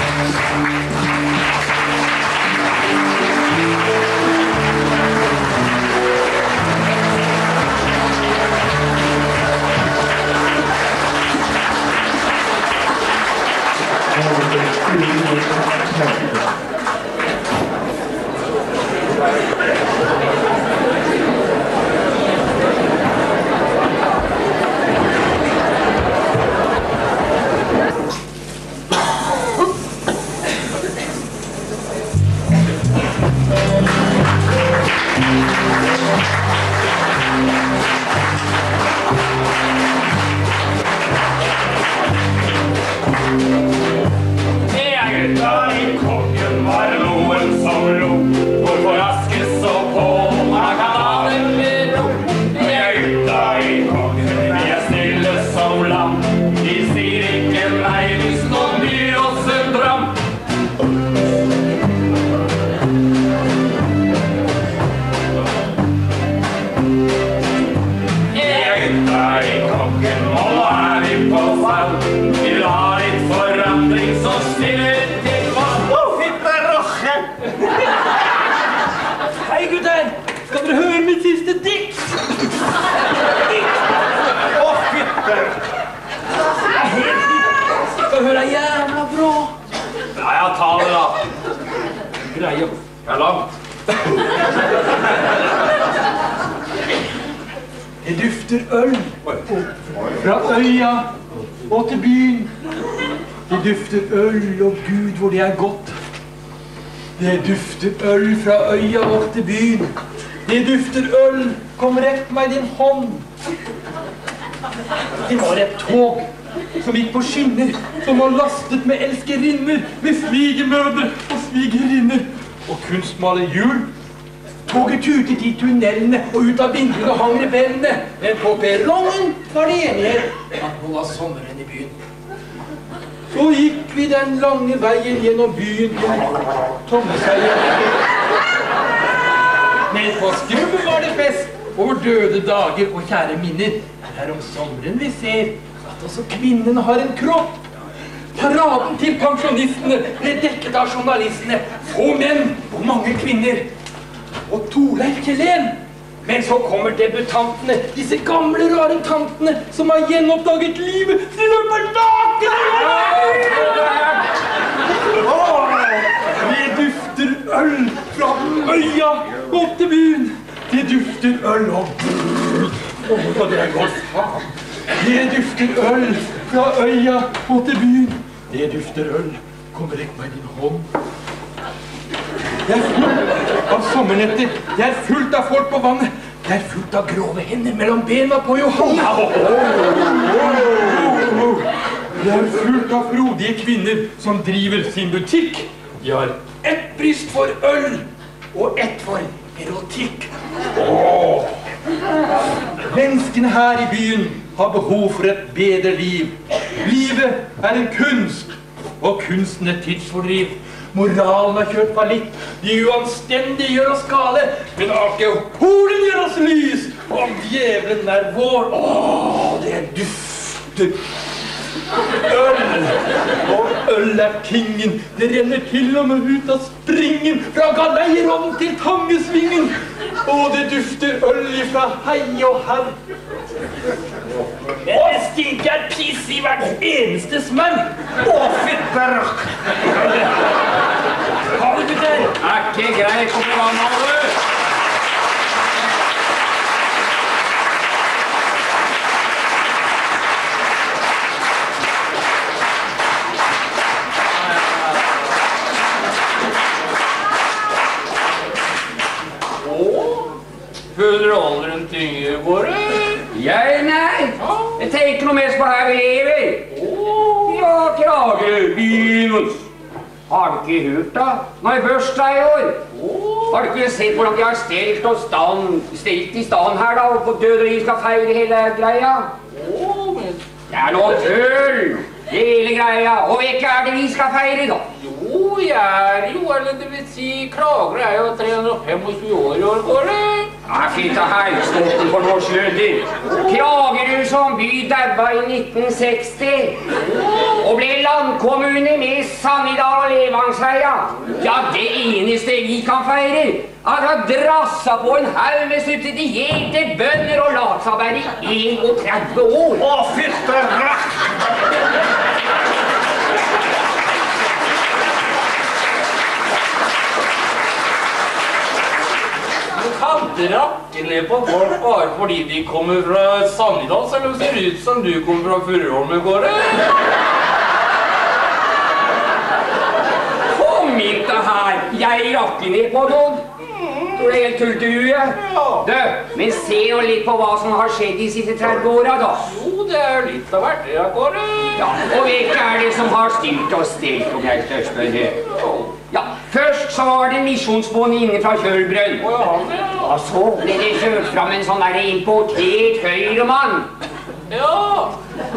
Det dufter øl fra øya og til byen. Det dufter øl, og Gud hvor det godt. Det dufter øl fra øya og til byen. Det dufter øl, kom rett meg din hånd. Det var et tog som gikk på skinner, som var lastet med elskerinner, med svigermødre og svigerinner og kunstmalet hjul. Toget tutet I tunnelene, og ut av vinduene hang rebellene. Men på perrongen var det enighet at nå var sommeren I byen. Så gikk vi den lange veien gjennom byen til Tommeseien. Men på Skrubben var det fest over døde dager og kjære minner. Det er om sommeren vi ser at også kvinnen har en kropp. Paraden til pensjonistene ble dekket av journalistene. Få menn og mange kvinner. Og Torleif Kjellén. Men så kommer debutantene, disse gamle rare tantene som har gjenoppdaget livet. De løper naken! Det dufter øl fra øya opp til byen. Det dufter øl og det er godt faen. Det dufter øl fra øya opp til byen. Det dufter øl. Kom, rekk meg din hånd. Det er fullt av sommernetter. Det er fullt av folk på vannet. Det er fullt av grove hender mellom bena på Johanne. Det er fullt av frodige kvinner som driver sin butikk. De har ett bryst for øl og ett for erotikk. Menneskene her I byen har behov for et bedre liv. Livet er en kunst, og kunsten et tidsfordriv. Moralen har kjørt fallitt, de uanstendige gjør oss gale, men alkoholen gjør oss lys, og djevelen er vår. Det dufter øl, og øl er tingen. Det renner til og med ut av springen, fra galeierovnen til tangesvingen. Og det dufter øl ifra hei og herr. Det stinker piss I hvert eneste smør. Å, fytter! Ha det, gutter. Ikke greit, kom I vann av det. Føler du aldri en ting I går? Jeg, nei. Jeg tenker noe mest på her vi lever. Ja, Kragerø-byen. Har du ikke hørt da? Nå er bursdag I år. Har du ikke sett hvordan de har stelt I stand her da, og på død og liv skal feire hele greia? Det noe tull. Hele greia. Og ikke det vi skal feire da? Jo, jeg jo, eller det vil si, Kragerø jo 325 år I år, går det? Ja, fytta helstotten for norsk lødder. Kragerø som by dabba I 1960. Og ble landkommune med Sannidal og Levangsheia. Ja, det eneste vi kan feire, har drassa på en haug med subsidierte bønder og latsarbeid I 31 år. Å, fytte rakk! Kan drakke ned på folk bare fordi de kommer fra Sannidal, selv om det ser ut som du kommer fra Furuholmen, går det? Kom ikke her, jeg rakker ned på noen. Tror det helt tull til huet? Du, men se jo litt på hva som har skjedd de siste 30 årene da. Jo, det litt av hvert, det går det. Ja, og hvilke det som har styrt og stelt, om jeg skal spørre? Ja, først så var det en misjonsbånd inne fra Kjølbrønn. Og så ble det kjørt fram en sånn der importert høyremann. Ja.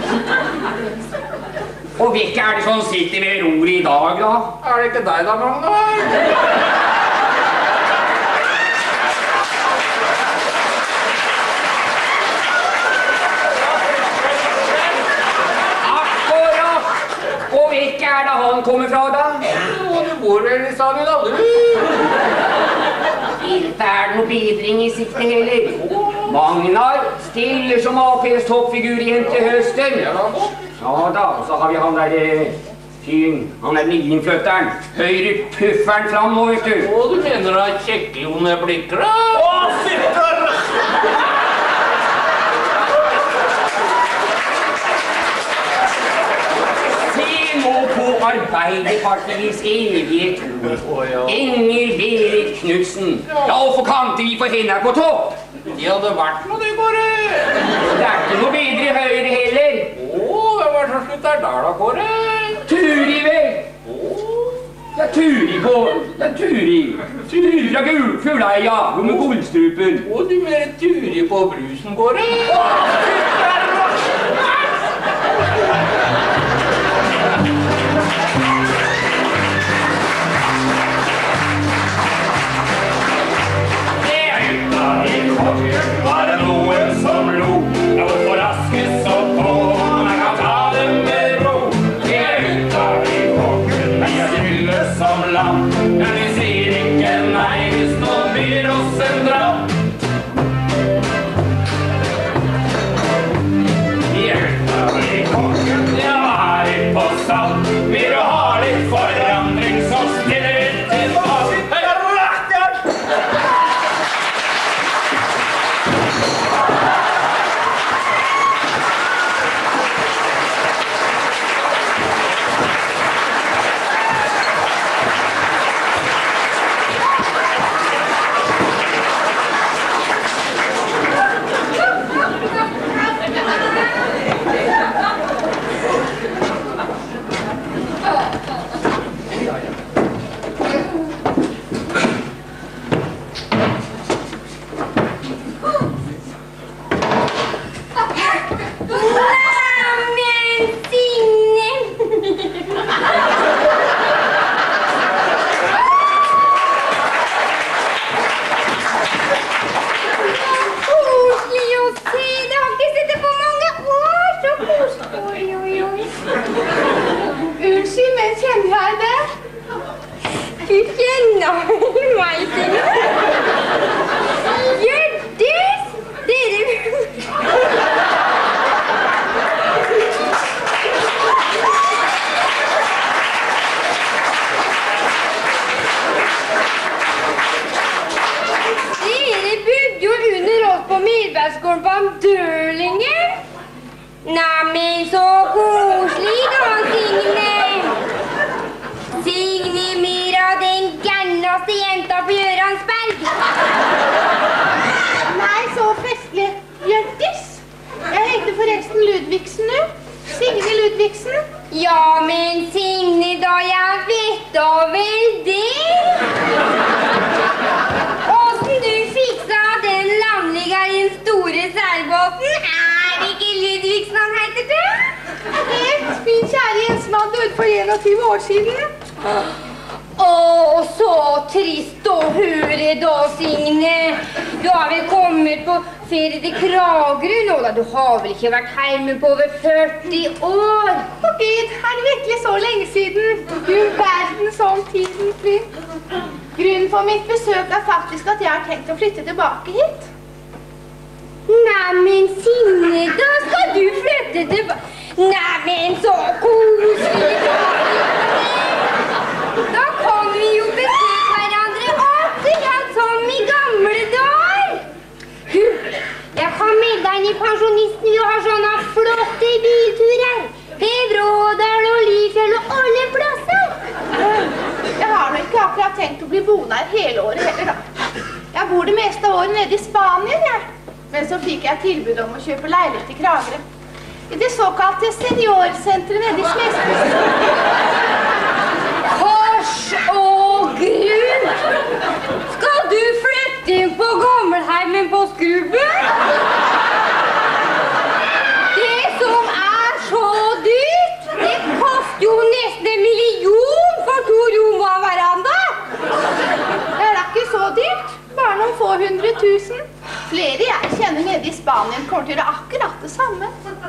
Og hvilke det som sitter ved roret I dag da? Det ikke deg da, Magnar? Og hvilke det han kommer fra da? Jo, du bor vel I Sannidal, du? Ikke det noe bedring I sikte heller. Magnar stiller som APs toppfigur igjen til høsten. Ja da, så har vi han der fyren, han nyinnflytteren. Høyre pufferen fram nå, vet du. Å, du mener da kjekke-Jon blikker da? Å, fytter! Arbeiderpartiets evige ord. Inger Berit Knudsen. Ja, hvorfor kan ikke vi få henne på topp? De hadde vært noe, det bare. Det ikke noe bedre I Høyre heller. Hvem det som slutter der da, Kåre? Turi vel. Ja, Turi på... Ja, Turi. Turi fra Gulfuleia, med Gullstrupen. Du mener Turi på brusen, Kåre? Var det noen som lo? Noe for raskes og på, man kan ta det med ro. Vi ute I kokken, vi stille som land, men vi sier ikke nei hvis noen byr oss en dram. Neimen, så koselig da, Signe. Signe Myra, den gærneste jenta på Gjøransberg. Nei, så festlig. Hjørtis. Jeg heter forresten Ludvigsen nu. Signe Ludvigsen. Ja, men Signe da, jeg vet da vel det. Åssen du fiksa den landligga i den store seilbåten, det ikke Ludvigsen han heter det? Helt min kjære Jensmann døde for 21 år siden. Åh, så trist å høre da, Signe. Du har vel kommet på ferie til Kragerø nå da? Du har vel ikke vært hjemme på over 40 år? Å Gud, det virkelig så lenge siden? Gud, verden som tiden flyr. Grunnen for mitt besøk faktisk at jeg har tenkt å flytte tilbake hit. Neimen, Signe, da skal du flytte tilbake. Neimen, så koselig da. Da kan vi jo besøke hverandre akkurat som i gamle dager. Du, jeg kan melde deg inn i pensjonisten. Vi har sånne flotte bilturer. Til Brådal og Lyfjell og alle plasser. Jeg har nok ikke akkurat tenkt å bli boende her hele året heller da. Jeg bor det meste av året nede i Spanien, jeg. Men så fikk jeg tilbud om å kjøpe leilighet i Kragerø. I det såkalte seniorsenteret nede i Smesbø. Kors og grunn! Skal du flytte inn på gammelheimen på Skrubben? Det som så dyrt, det koster jo nesten 1 million for 2 rom og veranda. Det da ikke så dyrt, bare noen få 100 000. Flere jeg kjenner nede i Spanien kommer til å gjøre akkurat det samme.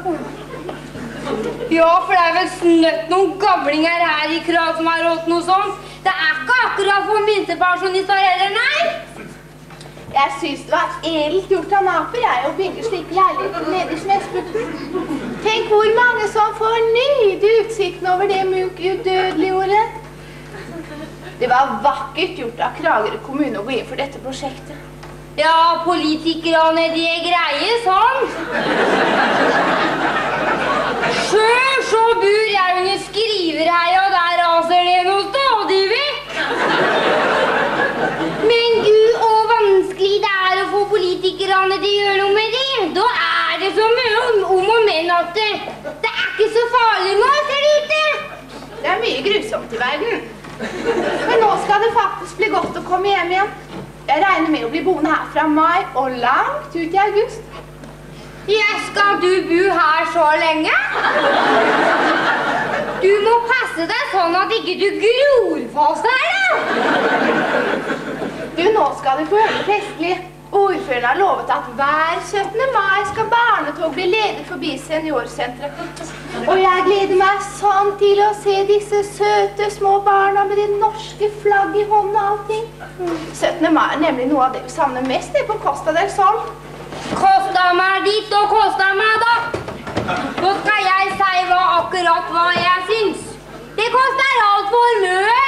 Ja, for det vel snøtt noen gamlinger her i Kragerø som har råd noe sånt. Det ikke akkurat for minstepensjonister heller, nei. Jeg synes det var edelt gjort av Naper, jeg, å bygge slike leiligheter nede i Smesbukten. Tenk hvor mange som får nyde utsikten over det Munch udødeliggjorde. Det var vakkert gjort av Kragerø kommune å gå inn for dette prosjektet. Ja, politikerne, de greier sånn. Selv så bor jeg under skriverheia, og der raser det noe stadig vekk. Men Gud, og vanskelig det å få politikerne til å gjøre noe med det. Da det så mye om og men at det ikke så farlig nå, ser det ut til. Det mye grusomt i verden. Men nå skal det faktisk bli godt å komme hjem igjen. Jeg regner med å bli boende her fra mai og langt ut i august. Ja, skal du bo her så lenge? Du må passe deg sånn at ikke du gror fast her, da. Du, nå skal du få høre det festlig. Ordføreren har lovet at hver 17. mai skal barnetog bli ledet forbi seniorsentret. Og jeg gleder meg sånn til å se disse søte små barna med det norske flagg i hånden og allting. 17. mai nemlig noe av det vi savner mest på Costa del Sol. Costa meg ditt og Costa meg da. Nå skal jeg si akkurat hva jeg syns. Det koster alt for mye.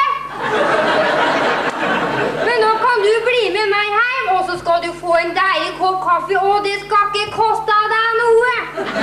Men nå kan du bli med meg hjem, og så skal du få en deilig kopp kaffe, og det skal ikke koste deg noe.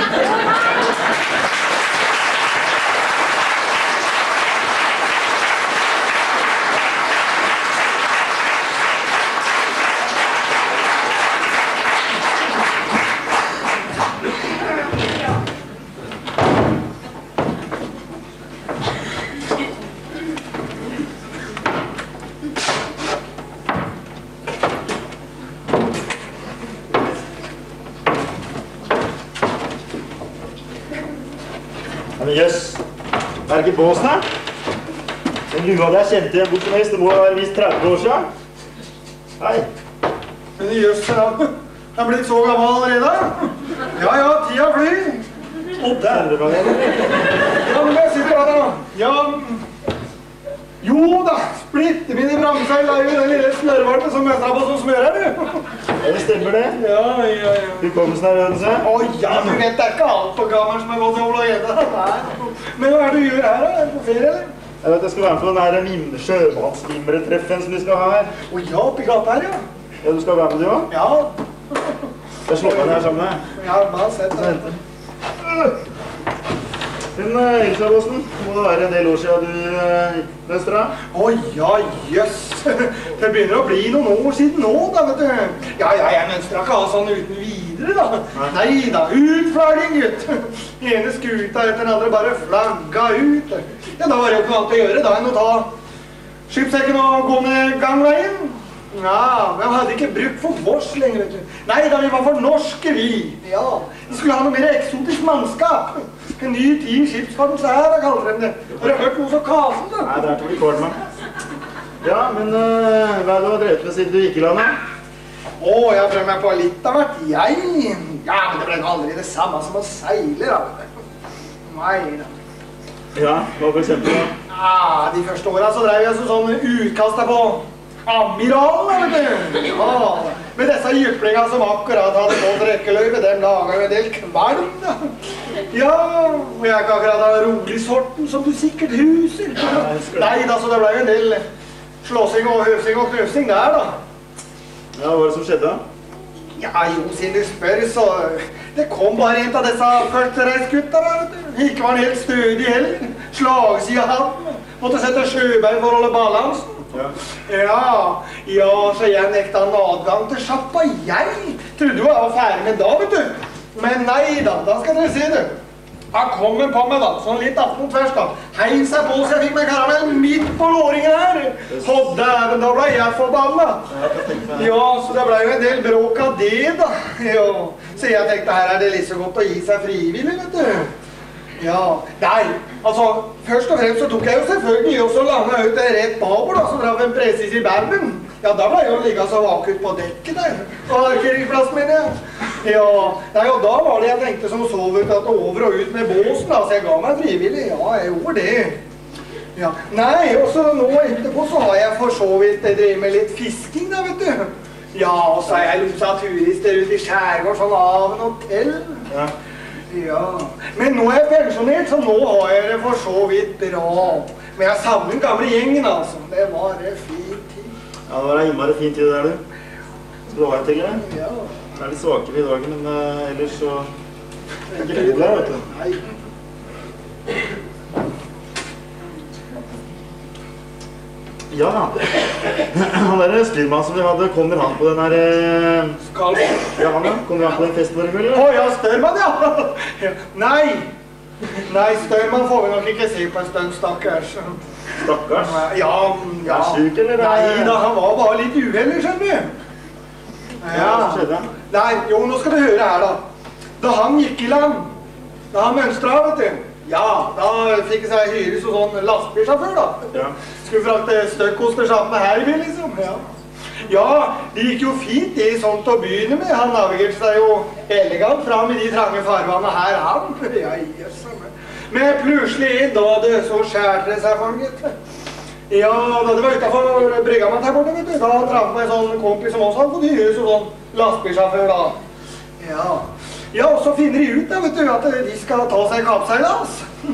Men jøss, det ikke båsen her? Den lua der kjente igjen bort som helst, det må være vist 30 år siden. Hei. Men jøss, jeg er blitt så gammel allerede. Ja, tida flyr. Å, der det var det. Ja, men jeg sitter her da. Ja, jo da, splitter min i Bramseil er jo den lille snørvalpen som møter på som smør her, du. Ja, det stemmer det. Ja. Hukommelsen er øvelse. Å ja, du vet, det ikke alt for gammel som gått til Ola Gjede. Men hva du gjør her da? Er du på ferie, eller? Jeg vet jeg skal være med på den her sjømannsmimretreffen som de skal ha her. Å ja, oppi gata her, ja. Ja, du skal være med du også? Ja. Jeg slår meg ned her sammen med. Ja, bare sett det. Men Elisabeth, må det være en del år siden du mønstra? Ja, jøss. Det begynner å bli noen år siden nå, da, vet du. Ja, jeg mønstra ikke sånn uten videre, da. Neida, utflagging, gutt. Ene skuta etter den andre bare flagga ut. Ja, da var det jo ikke noe annet å gjøre, da enn å ta skipsekken og gå ned gangveien. Ja, men jeg hadde ikke bruk for vårs lenger, vet du. Neida, vi var for norske, vi. Ja, vi skulle ha noe mer eksotisk mannskap. En ny tid skipsfartens ære, kaller de det. Har du hørt noe så kasen, da? Nei, det er to rekord, man. Ja, men hva er det du har drevet med siden du gikk i landet? Jeg har prøvd meg på litt av hvert, jeg. Ja, men det ble aldri det samme som å seile, da. Nei, da. Ja, hva for eksempel da? Ja, de første årene så drev jeg sånn utkastet på Amiralen, vet du. Ja, med disse jyplingene som akkurat hadde fått rekkeløyve, dem laget jo en del kvalm, da. Ja, og jeg er ikke akkurat av rolig sorten som du sikkert huser. Nei da, så det ble jo en del slåsing og høsing og knøsing der, da. Ja, hva var det som skjedde? Ja, jo, siden du spør, så det kom bare en av disse førstereisgutta, vet du. Ikke var han helt stødig heller. Slagsida hatten. Måtte sette sjøbein for å holde balansen. Ja, så jeg nekta han adgang til sjappa. Jeg trodde jo jeg var ferdig med da, vet du. Men nei da, da skal dere se, du. Han kom på meg da, sånn litt aften først da. Heiv seg på så jeg fikk meg karamell midt på låringen her. Dæven, da ble jeg forbannet. Ja, så det ble jo en del bråk av det da. Ja, så jeg tenkte her er det litt så godt å gi seg frivillig, vet du. Ja, nei, altså, først og fremst så tok jeg jo selvfølgelig også landet ut rett babord da, så traff en presis i berben. Ja, da ble jeg jo ligget så vakut på dekket der, på parkeringsplassen min, ja. Ja, nei, og da var det jeg tenkte som sov ut at over og ut med båsen, da, så jeg ga meg frivillig, ja, jeg gjorde det. Ja, nei, og så nå etterpå så har jeg for så vidt drevet med litt fisking da, vet du. Ja, og så har jeg loset turister ut i skjærgård, sånn av en hotell. Ja. Ja, men nå er jeg pensjonert, så nå har jeg det for så vidt bra. Men jeg savner den gamle gjengen, altså. Det var en fin tid. Ja, det var en innmari fin tid der, du. Skal du ha en til, eller? Ja. Det er litt svakere i dag, men ellers så... Det er ikke veldig glad, vet du. Nei. Ja, han der styrmann som vi hadde, kommer han på den her... Skal vi? Ja, han ja. Kommer han på den festen vår i mulig? Ja, størmann, ja. Nei, størmann får vi nok ikke se på en stund, stakkars. Stakkars? Ja. Er syk, eller? Nei da, han var bare litt uheldig, skjønner du. Ja, hva skjedde han? Nei, jo, nå skal du høre her da. Da han gikk i land, da han mønstra, vet du. Ja, da fikk jeg seg hyre som sånn lastbilsjåfør da. Ja. Skulle frakte støkkoster sammen med helgen, liksom. Ja, det gikk jo fint det sånt å begynne med. Han navigerte seg jo elegant fram i de trange farvannet her, han. Ja, yes. Men plutselig da det så skjærte det seg, fanget. Ja, da det var utenfor bryggamann her borte, vet du. Da traff meg en sånn kompis som også hadde fått hyre som sånn lastbilsjåfør da. Ja, og så finner de ut da, vet du, at de skal ta seg kappseilas.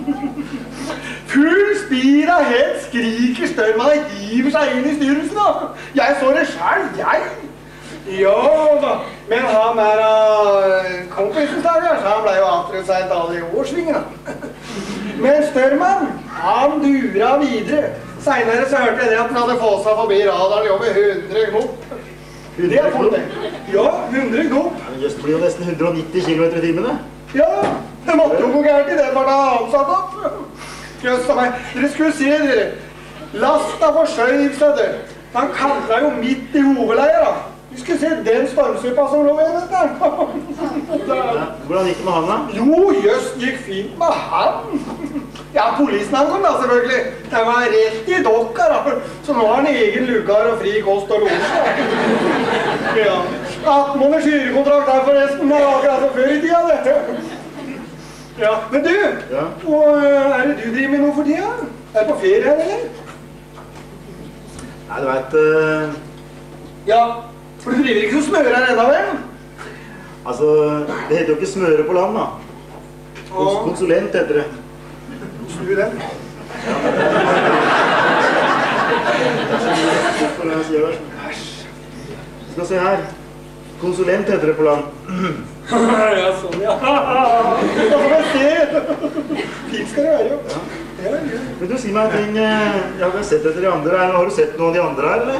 Full spir av helt skriker størmann og hiver seg inn i styrelsen da. Jeg så det selv, jeg. Ja da, men han kompisen stakkars, han ble jo aftret seg et alle i årsvingen da. Men størmann, han dura videre. Senere så hørte jeg det at han hadde fått seg forbi radaren i over 100 knop. 100 knop? Ja, 100 knop. Just blir jo nesten 190 km i timen, det. Ja, det måtte jo gå gærent i det for da han satt opp. Jøss av meg, dere skulle se dere. Lasta for skjøyv, sa det. Han kantret jo midt i hovedleier da. Vi skulle se den stormsuppa som lå igjen, vet du. Hvordan gikk det med han da? Jo, jøss, gikk fint med han. Ja, polisen han kom da, selvfølgelig. Det var rett i dokka da. Så nå har han egen lugar og fri kost og lose. Ja, 18 måneder syrekontrakt her forresten. Det var akkurat så før i tida, det. Ja, men du, hva er det du driver med nå for tida? Er du på ferie, eller? Nei, du vet... Ja, for du driver ikke som smører her enda, vel? Altså, det heter jo ikke smøre på land, da. Konsulent heter det. Snu den. Skal se her. Konsulent heter det på land. Ja, sånn, ja. Da får vi se Vil du si meg en ting? Jeg har sett etter de andre her. Har du sett noen av de andre her, eller?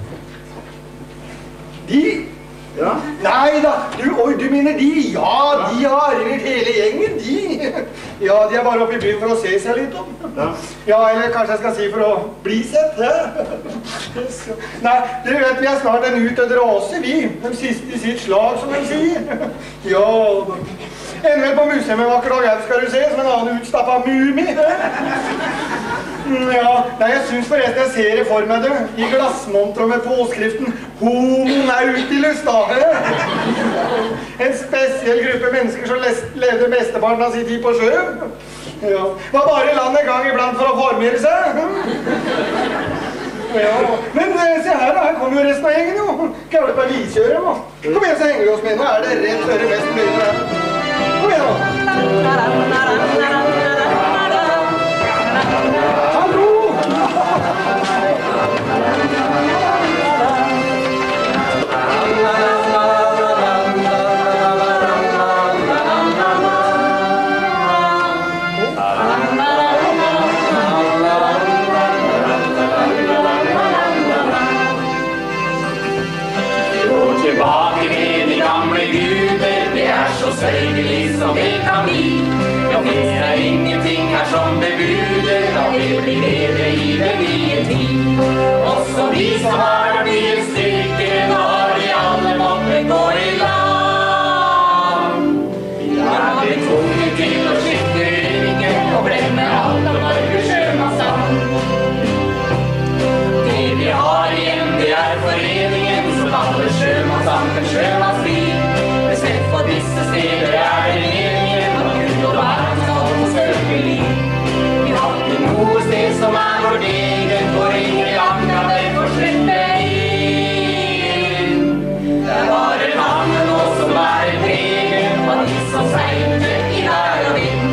De? Ja. Nei da, du mener de? Ja, de har arvet hele gjengen, de. Ja, de er bare oppe i byen for å se seg litt om. Ja, eller kanskje jeg skal si for å bli sett, ja. Nei, dere vet vi er snart en utdødd rase, vi. De siste i sitt slag, som de sier. Ja, ender vel på museet med vakker dag, skal du se, som en annen utstappet mumi. Ja, nei, jeg synes forresten jeg ser det for meg, du. I glassmonter med påskriften Homoen er Nautilus, da. En spesiell gruppe mennesker som levde mesteparten av sin tid på sjøen. Ja, var bare i land en gang iblant for å formere seg. Ja, men se her da, her kommer jo resten av gjengen jo. Kjører det på viskjøret, da. Kom igjen, så henger vi oss med. Nå er det rett før det mest begynner her. Kom igjen da. Hallo! Sørgelig som det kan bli. Ja, finnes det ingenting her som bebuder at det blir bedre i den nye tid. Også vi som har den nye styrken, nå har vi alle måttet gå i land. Vi har blitt tvunget til å skifte ringen og brenne alle Norge sjømannsand. Det vi har igjen, det er foreningen som alle sjømannsamten sjømannsfri. Sett på disse steder er det meningen og Gud og verden skal få søke liv. Vi har ikke noe sted som er vårt eget, hvor ingen land kan det få slippe inn. Det er bare navnet nå som er et egen av de som seiler i vær og vind.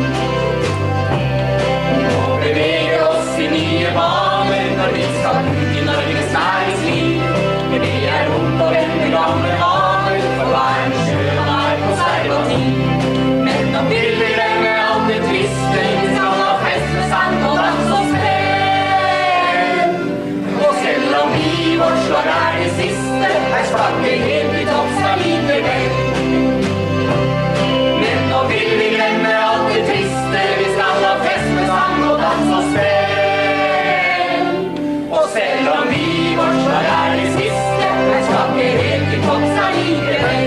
Vi må bevege oss i nye baner når vi skal ut i Norges næringsliv. For det er vondt å vende gamle vaner for hver en sjømann. Men nå vil vi glemme alt det triste. Vi skal ha fest med sang og dans og spill. Og selv om vi vårt slag er det siste, er flagget helt i topps allikevel. Men nå vil vi glemme alt det triste. Vi skal ha fest med sang og dans og spill. Og selv om vi vårt slag er det siste, er flagget helt i topps allikevel.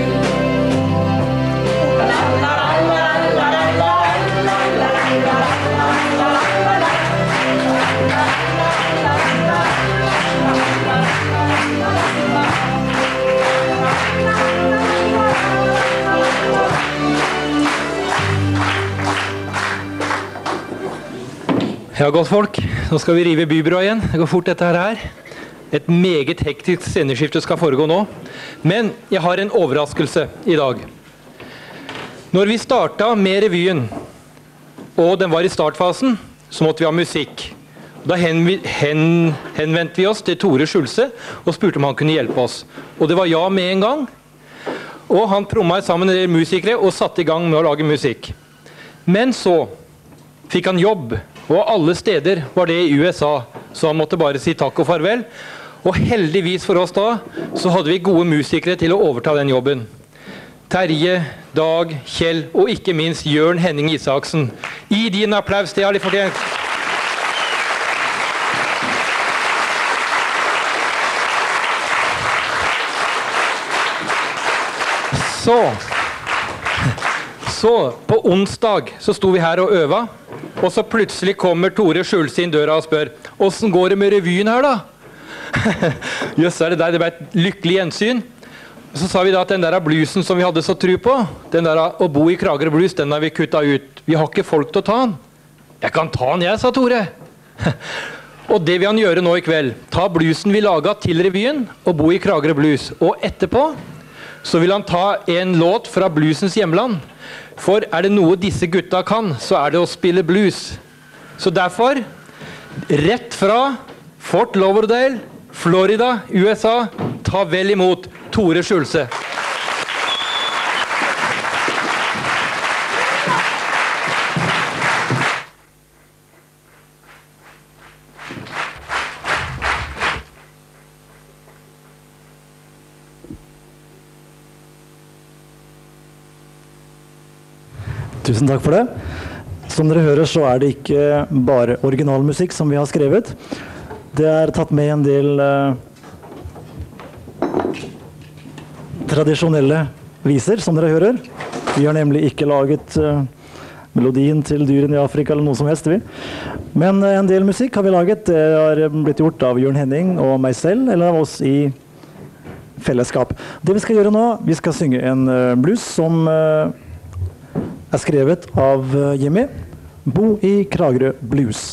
Ja, godt folk. Nå skal vi rive bybrua igjen. Det går fort dette her. Et meget hektisk sceneskifte skal foregå nå. Men jeg har en overraskelse i dag. Når vi startet med revyen, og den var i startfasen, så måtte vi ha musikk. Da henvendte vi oss til Tore Schulze og spurte om han kunne hjelpe oss. Og det var ja med en gang. Og han prommet sammen med musikere og satte i gang med å lage musikk. Men så fikk han jobb, og alle steder var det i USA, så han måtte bare si takk og farvel. Og heldigvis for oss da, så hadde vi gode musikere til å overta den jobben. Terje, Dag, Kjell og ikke minst Jørn Henning Isaksen. I din applaus, det har de fortjent. Så på onsdag så sto vi her og øva, og så plutselig kommer Tore Schulze inn døra og spør, «Hvordan går det med revyen her da?» Jøss, er det der? Det ble et lykkelig gjensyn. Så sa vi da at den der bluesen som vi hadde så tro på, den der å bo i Kragerø blues, den har vi kuttet ut. Vi har ikke folk til å ta den. Jeg kan ta den jeg, sa Tore. Og det vil han gjøre nå i kveld. Ta bluesen vi laget til revyen og bo i Kragerø blues. Og etterpå så vil han ta en låt fra bluesens hjemland. For er det noe disse gutta kan, så er det å spille blues. Så derfor, rett fra Fort Lauderdale, Florida, USA, ta vel imot Tore Schulze. Tusen takk for det. Som dere hører så er det ikke bare originalmusikk som vi har skrevet. Det er tatt med en del tradisjonelle viser, som dere hører. Vi har nemlig ikke laget melodien til Dyrene i Afrika eller noe som helst. Men en del musikk har vi laget. Det har blitt gjort av Jørn Henning og meg selv, eller av oss i fellesskap. Det vi skal gjøre nå, vi skal synge en blues som er skrevet av Jimmy. Bo i Kragerø Blues.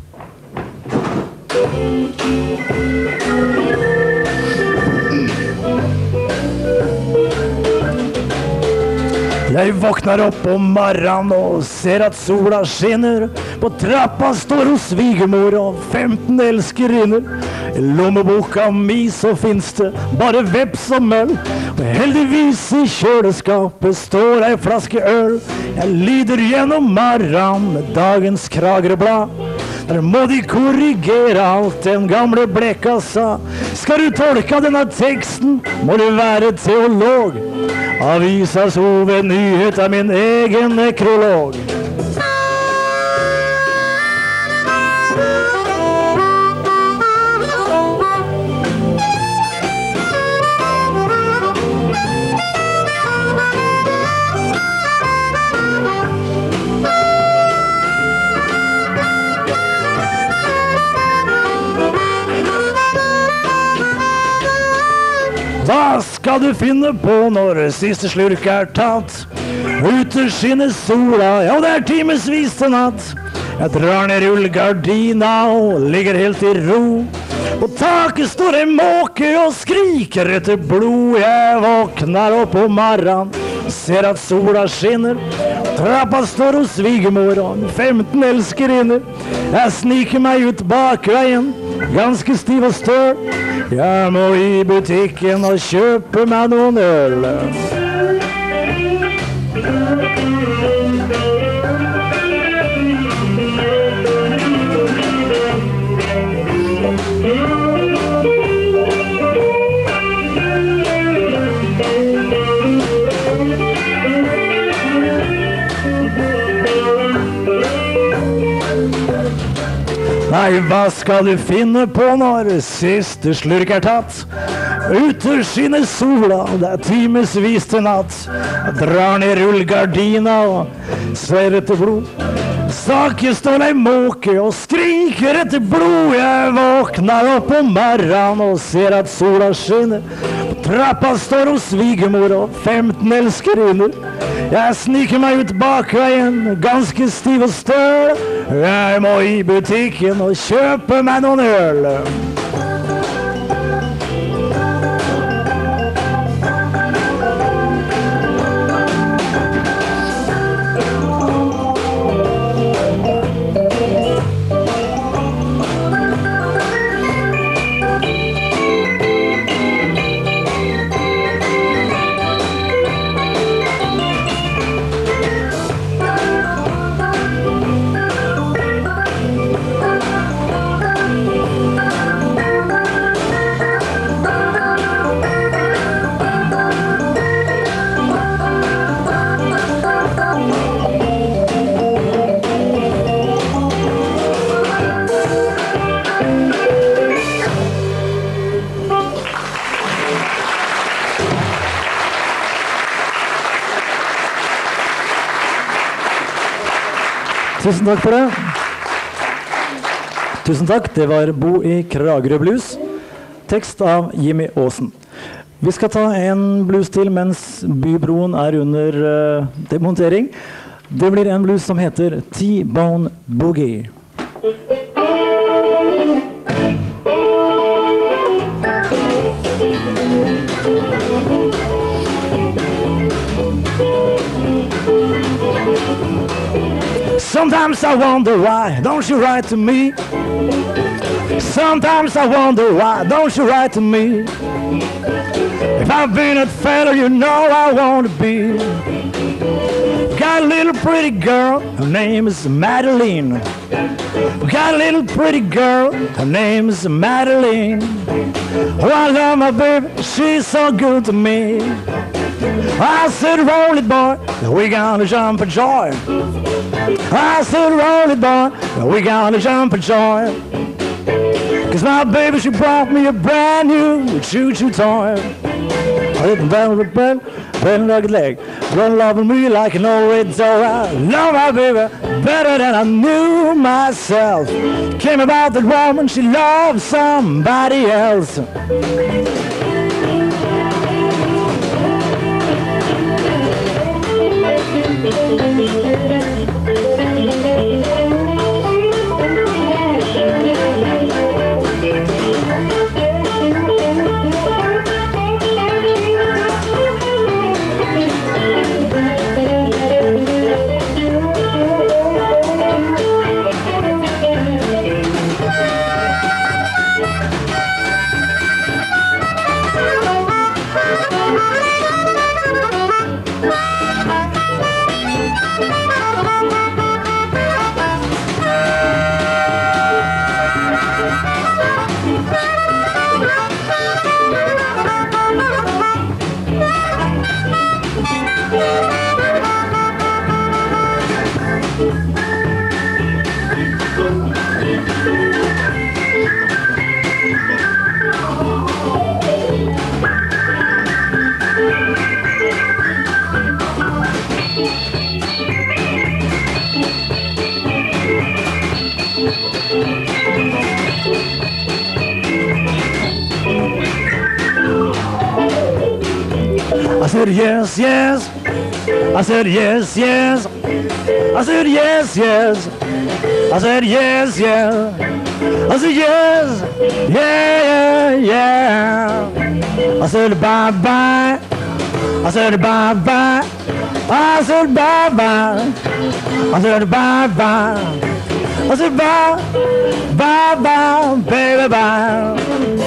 Jeg våkner opp om morgenen og ser at sola skinner. På trappa står hos svigermor og 15 elskerinner. I lommeboka mi så finnes det bare veps og møll. Og heldigvis i kjøleskapet står ei flaske øl. Jeg lyder gjennom morgenen med dagens Kragerø-blad. Der må de korrigere alt den gamle Blekka sa. Skal du tolke denne teksten, må du være teolog. Avisas hovednyhet er min egen nekrolog. Hva skal du finne på når siste slurk er tatt? Ute skinner sola, ja det er timesvis til natt. Jeg drar ned rullegardina og ligger helt i ro. På taket står en måke og skriker etter blod. Jeg våkner opp om morgenen, ser at sola skinner. Trappa står hos svigermor og 15 elskerinner. Jeg sniker meg ut bakveien, ganske stiv og støl. Jeg må i butikken og kjøpe meg noen øl. Nei, hva skal du finne på når siste slurk er tatt? Ute skinner sola, det er timesvis til natt. Jeg drar ned rullegardina og ser etter blod. Saken står ei måke og skriker etter blod. Jeg våkner opp om morgenen og ser at sola skinner. På trappa står hos svigermor og 15 elskerinner. Jeg sniker meg ut bakveien, ganske stiv og støl. Jeg må i butikken og kjøpe meg noen øl. Tusen takk for det. Tusen takk, det var Bo i Kragerø Blues. Tekst av Jimmy Aasen. Vi skal ta en blues til mens Bybroen er under demontering. Det blir en blues som heter T-Bone Boogie. Sometimes I wonder why don't you write to me? Sometimes I wonder why don't you write to me? If I've been a fellow, you know I want to be. Got a little pretty girl, her name is Madeline. Got a little pretty girl, her name is Madeline. Oh, I love my baby, she's so good to me. I said, roll it, boy, we gonna jump for joy. I said, roll it, boy, we gonna jump for joy. 'Cause my baby, she brought me a brand new choo-choo toy. I didn't bend like a leg, run loving me like you know it's alright. Love my baby better than I knew myself. Came about that woman, she loved somebody else. I said yes, yes. I said yes, yes. I said yes, yes. I said yes, yes. I said yes, yeah, yeah, yeah. I said bye bye. I said bye bye. I said bye bye. I said bye bye. I said bye, bye bye, baby bye.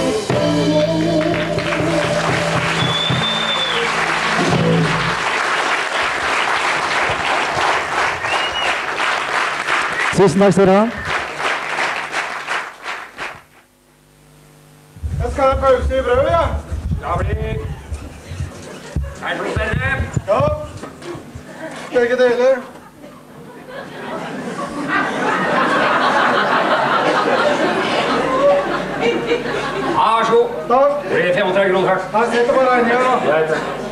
Tusen takk skal dere ha. Jeg skal ha en pause i brød, ja. Da blir... Er det flere? Ja. Begge deler. Vær så god. Takk. Det blir 35 kroner takk. Jeg setter på regningen da. Greit.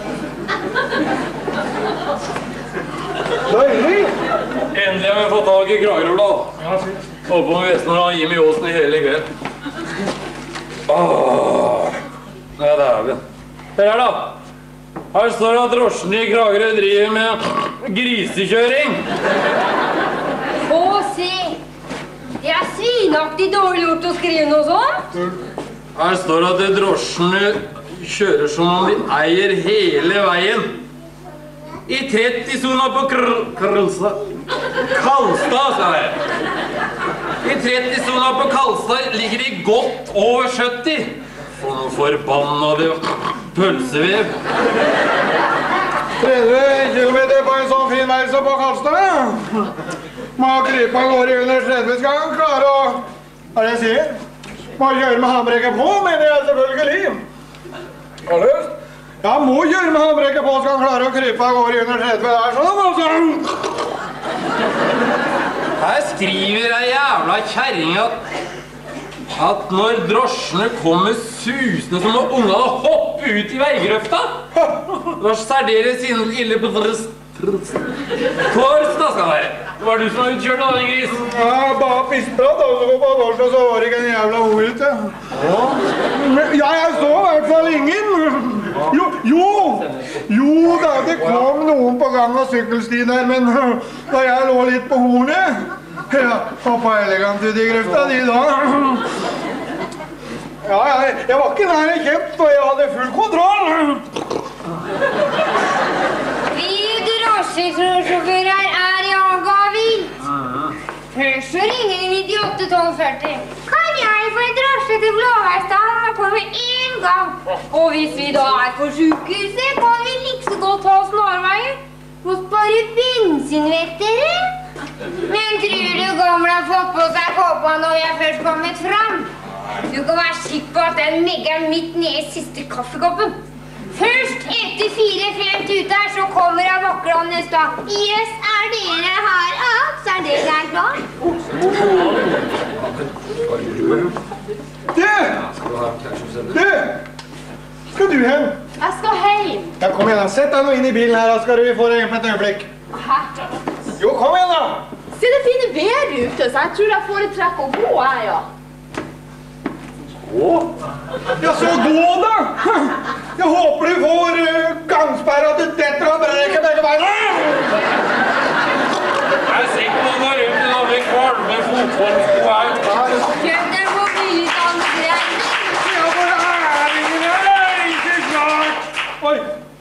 Deilig. Endelig har vi fått tag i Kragerø-blad. Håper om vi vesten har Jimmy Åsen i hele kveld. Ja, det er vi. Hør her da. Her står det at drosjen i Kragerø driver med grisekjøring. Få se. Det er svinaktig dårlig gjort å skrive noe sånt. Her står det at drosjene kjører som om de eier hele veien. I 30-sona på Kalstad, sa jeg. I 30-sona på Kalstad ligger de godt over 70. For noen forbannede pølsevev. 30 kilometer på en sånn fin vei som på Kalstad, ja. Må krype av gårde under 30 skal han klare å... Hva er det jeg sier? Må kjøre med handbrekket på, mener jeg selvfølgelig. Har du lyst? Ja, må kjøre med handbrekket på, skal han klare å krype av gårde under 30 der, sånn, altså. Her skriver ei jævla kjerring at når drosjene kommer susende som når ungene hopper ut i veigrøfta, det var særdeles ille på Kors, da skal det være. Det var du som var utkjørt av den gris. Ja, bare pisspratt, og så på torsdag så var det ikke en jævla ord ute. Ja, jeg så i hvert fall ingen. Jo da, det kom noen på gang av sykkelstien her, men da jeg lå litt på hornet, ja, hoppet elegant ut i grøfta de da. Ja, jeg var ikke nær kjent, og jeg hadde full kontroll. Vi drosjesjåfører er jaga vilt. Først så ringer vi 98-1240. Kan jeg få en drosje til Blåveisdalen? Man kommer en gang. Og hvis vi da er på sykehuset, kan vi like så godt ta snarveien. Må spare bensin, vet dere. Men tror du gamle har fått på seg kåpa når vi er først kommet fram? Du kan være sikker på at den megger midt nede i siste kaffekoppen. Først etter etter 4-5 tuter så kommer jeg vaklende da. Yes, er dere her alt? Så er dere klart? Du! Skal du hen? Jeg skal hjem. Ja, kom igjen da. Sett deg nå inn i bilen her, da skal vi få deg inn på et øyeblikk. Hæ? Jo, kom igjen da. Se, det finner vær ute, så jeg tror jeg foretrekker å gå her, ja. Gå? Ja, så gå da! Jeg håper du får gangsperre at du detter og breker begge beina! Jeg er sikker på at det er rundt en annen kvalm med fotballsko her. Kødder på mye sånn greit. Ja, hvor er ingen her? Ikke klart! Oi!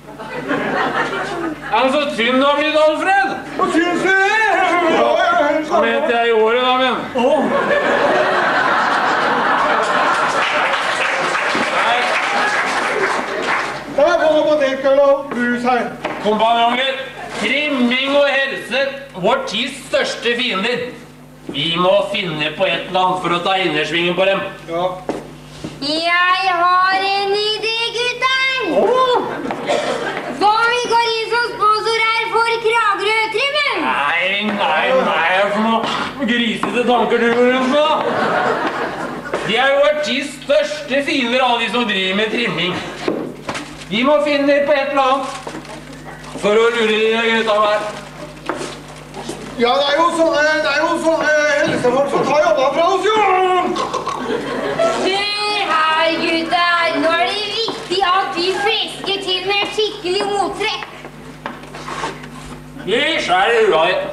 Er han så tynn du har blitt, Alfred? Hva syns du det? Hva mente jeg i året, da, men? Da er jeg på dekkel og brus her. Kompanjonger, trimming og helse, vår tids største fiender. Vi må finne på et eller annet for å ta innersvingen på dem. Ja. Jeg har en idé, gutter! Hva om vi går inn som sponsor her for Kragerø-trimmen? Nei, for noe grisete tanker du går rundt med, da. De er jo vår tids største fiender, alle de som driver med trimming. Vi må finne på et eller annet for å lure de gutta her. Ja, det er jo sånne helsefolk som tar jobba fra oss, jo! Hør her, gutter. Nå er det viktig at vi fresker til med skikkelig mottrekk. Vi skjærer huet ditt.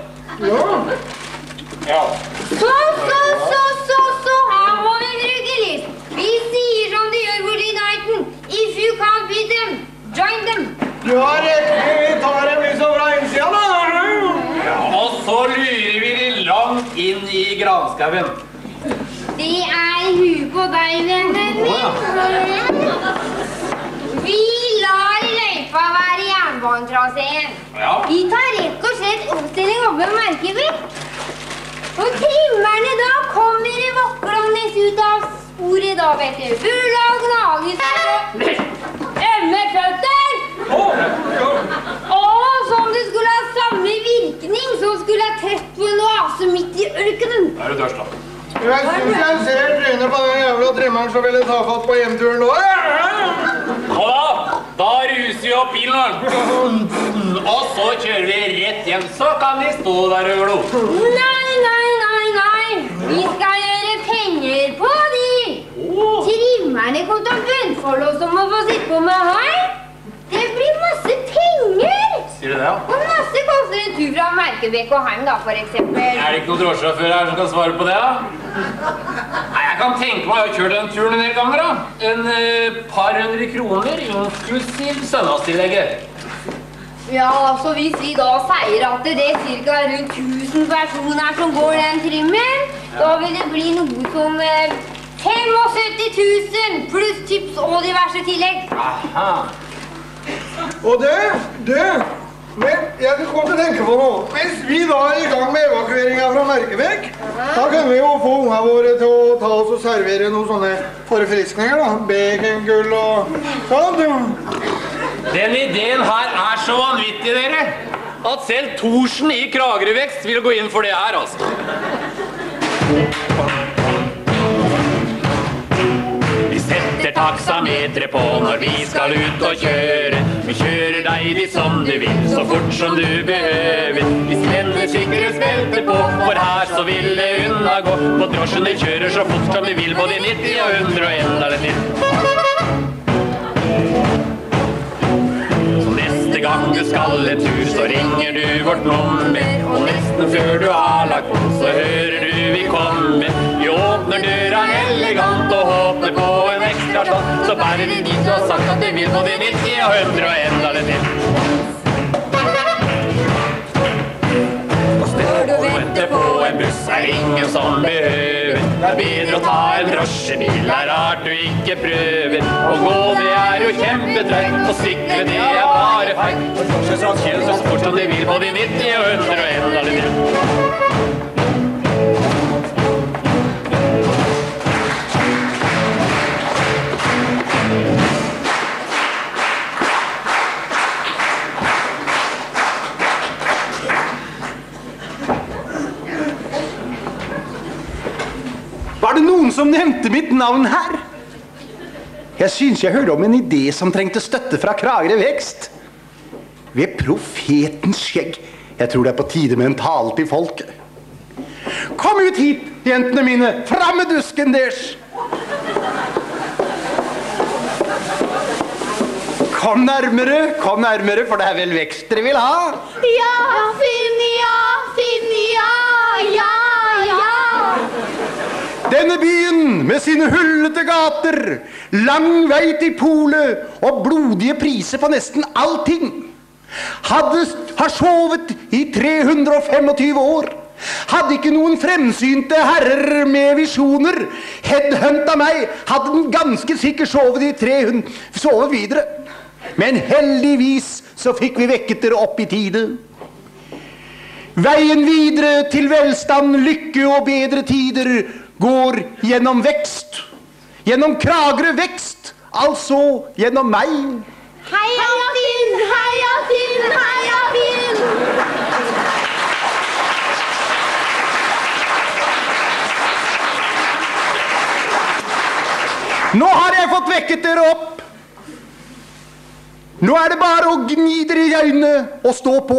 Ja. Så. Her må vi bruke litt. Vi sier som de gjør på Lydnighten. If you can't beat them, join them. Ja, riktig. Vi tar dem liksom fra innsiden, da. Og så lurer vi de langt inn i granskauen. Det er huet på deg, vennen min. Vi lar løypa være jernbanetraseen. Ja. Vi tar rett og slett oppstilling oppe med Merkebekk. Og trimmerne da kommer vaklende ut av sporet da, vet du. Bula og gnagesår og emmeføtter. Og som det skulle ha samme virkning, så skulle jeg trett på en oase midt i ørkenen. Er du tørst, da? Jeg synes jeg ser trynet på den jævla trimmeren som ville ta fatt på hjemturen nå. Og da ruser vi opp bilen. Og så kjører vi rett hjem, så kan de stå der og glo. Nei. Vi skal gjøre penger på de. Trimmerne kom til å bønnfolde oss om å få sitte på med her. Det blir masse penger. Sier du det, ja? Og masse koster en tur fra Merkebekk og Heim da, for eksempel. Er det ikke noen drosjesjåfør her som kan svare på det, da? Nei, jeg kan tenke meg å ha kjørt den turen en del ganger, da. En par hundre kroner, inklusiv søndagstillegget. Ja, så hvis vi da sier at det er cirka rundt 1000 personer som går den trimmen, da vil det bli noe som 75 000 pluss tips og diverse tillegg. Aha. Og men jeg kom til å tenke på noe. Hvis vi da er i gang med evakueringen fra Merkebekk, da kan vi jo få ungene våre til å ta oss og servere noen sånne forfriskninger, da. Bacongull og sånn. Den ideen her er så vanvittig, dere, at selv Thorsen i Kragerø-vekst vil gå inn for det her, altså. Vi setter taksametret på når vi skal ut og kjøre. Vi kjører deg dit som du vil, så fort som du behøver. Vi spenner sikkerhetsbeltet på, for her så vil det unna gå. På drosjen de kjører så fort som de vil, både 90 og 101 er det til. Neste gang du skal en tur, så ringer du vårt nummer. Og nesten før du har lagt på, så hører du vi kommer. Vi åpner døra elegant og håper på en ekstra stand. Så bærer de dit og har sagt at de vil både 90 og 101 er det til. Og står du og venter på en buss, er ingen som behøver. Det er bedre å ta en drosjebil, det er rart du ikke prøver. Å gå det er jo kjempetrøyt, og sykle det er bare feil. For drosje så kjører så fort som de vil, både 90 og 101 er det til. Var det noen som nevnte mitt navn her? Jeg synes jeg hørte om en idé som trengte støtte fra Kragerø Vekst. Ved profetens skjegg. Jeg tror det på tide med en tale til folket. Kom ut hit, jentene mine. Fram med dusken deres. Kom nærmere, for det vel vekst dere vil ha. Ja, Finn, ja. Denne byen med sine hullete gater, lang vei til polet og blodige priser på nesten allting, har sovet i 325 år. Hadde ikke noen fremsynte herrer med visjoner headhunta meg, hadde den ganske sikkert sovet videre. Men heldigvis så fikk vi vekket dere opp i tide. Veien videre til velstand, lykke og bedre tider går gjennom vekst. Gjennom Kragerø Vekst, altså gjennom meg. Heia Finn, heia Finn, heia Finn! Nå har jeg fått vekket dere opp. Nå er det bare å gni dere i øynene og stå på.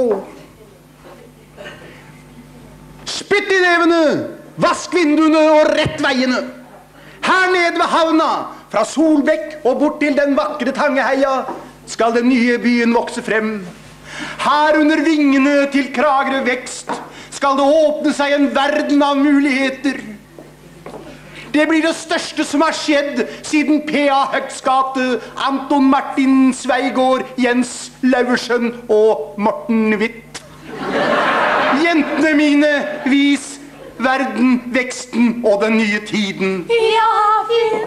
Spytt i nevene, vask vinduene og rett veiene. Her nede ved havna, fra Solbekk og bort til den vakre Tangeheia, skal den nye byen vokse frem. Her under vingene til Kragerø Vekst skal det åpne seg en verden av muligheter. Det blir det største som har skjedd siden P.A. Høgsgate, Anton Martin Sveigård, Jens Laursjøen og Morten Witt. Jentene mine, vis verden, veksten og den nye tiden. Ja, Finn.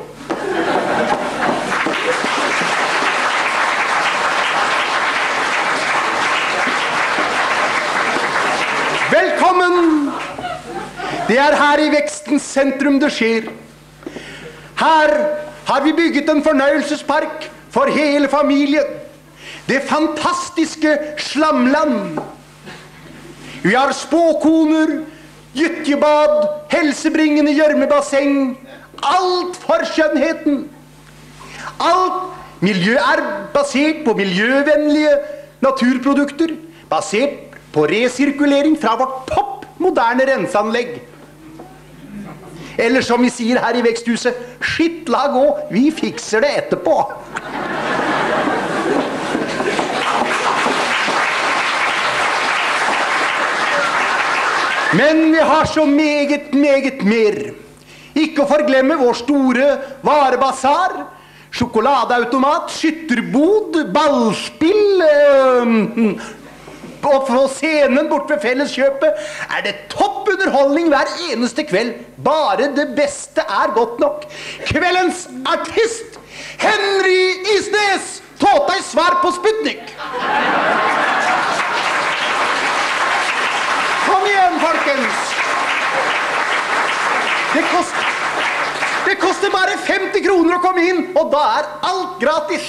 Velkommen! Det er her i vekstens sentrum det skjer. Her har vi bygget en fornøyelsespark for hele familien. Det fantastiske Slamland. Vi har spåkoner, gyttjebad, helsebringende gjørmebasseng. Alt for skjønnheten. Alt miljø er basert på miljøvennlige naturprodukter, basert på resirkulering fra vårt toppmoderne renseanlegg. Eller som vi sier her i veksthuset, skitt la gå, vi fikser det etterpå. Men vi har så meget mer. Ikke å forglemme vår store varebasar, sjokoladeautomat, skytterbod, ballspill, og på scenen bort ved Felleskjøpet er det topp underholdning hver eneste kveld. Bare det beste er godt nok. Kveldens artist, Henry Isnes, tåta i svar på Sputnik. Kom igjen, folkens. Det koster bare 50 kroner å komme inn, og da er alt gratis.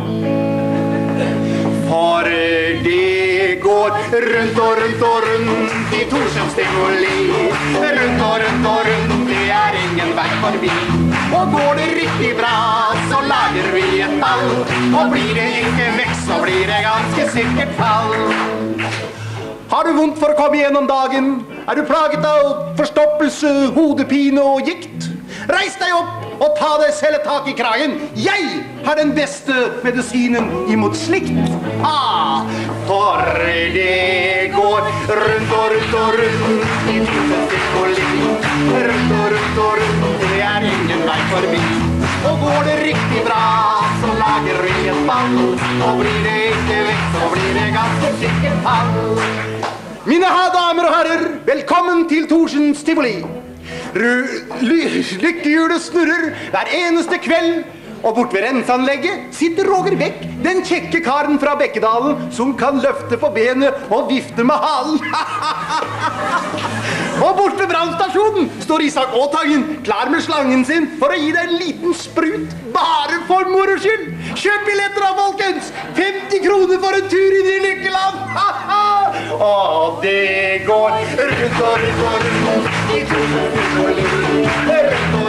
For det går rundt og rundt og rundt i Torsens tivoli. Rundt og rundt og rundt, det er ingen vei forbi. Og går det riktig bra, så lager vi et ball. Og blir det ikke vekst, så blir det ganske sikkert fall. Har du vondt for å komme gjennom dagen? Er du plaget av forstoppelse, hodepine og gikt? Reis deg opp og ta deg selv et tak i kragen. Jeg har den beste medisinen imot slikt. For det går rundt og rundt og rundt i Torsens tivoli. Rundt og rundt og rundt, det er ingen vei forbi. Og går det riktig bra, så lager vi et ball. Og blir det ikke vekk, så blir det ganske sikkert fall. Mine damer og herrer, velkommen til Torsens tivoli. Lykkehjulet snurrer hver eneste kveld, og bort ved renseanlegget sitter Roger Beck, den kjekke karen fra Bekkedalen, som kan løfte på benet og vifte med halen. Og bort ved brannstasjonen står Isak Åtangen, klar med slangen sin for å gi deg en liten sprut, bare for moro skyld. Kjøp billetter da, folkens! 50 kroner for en tur inn i Lykkeland! Og det går rundt og rundt og rundt i Torsens tivoli. Rundt og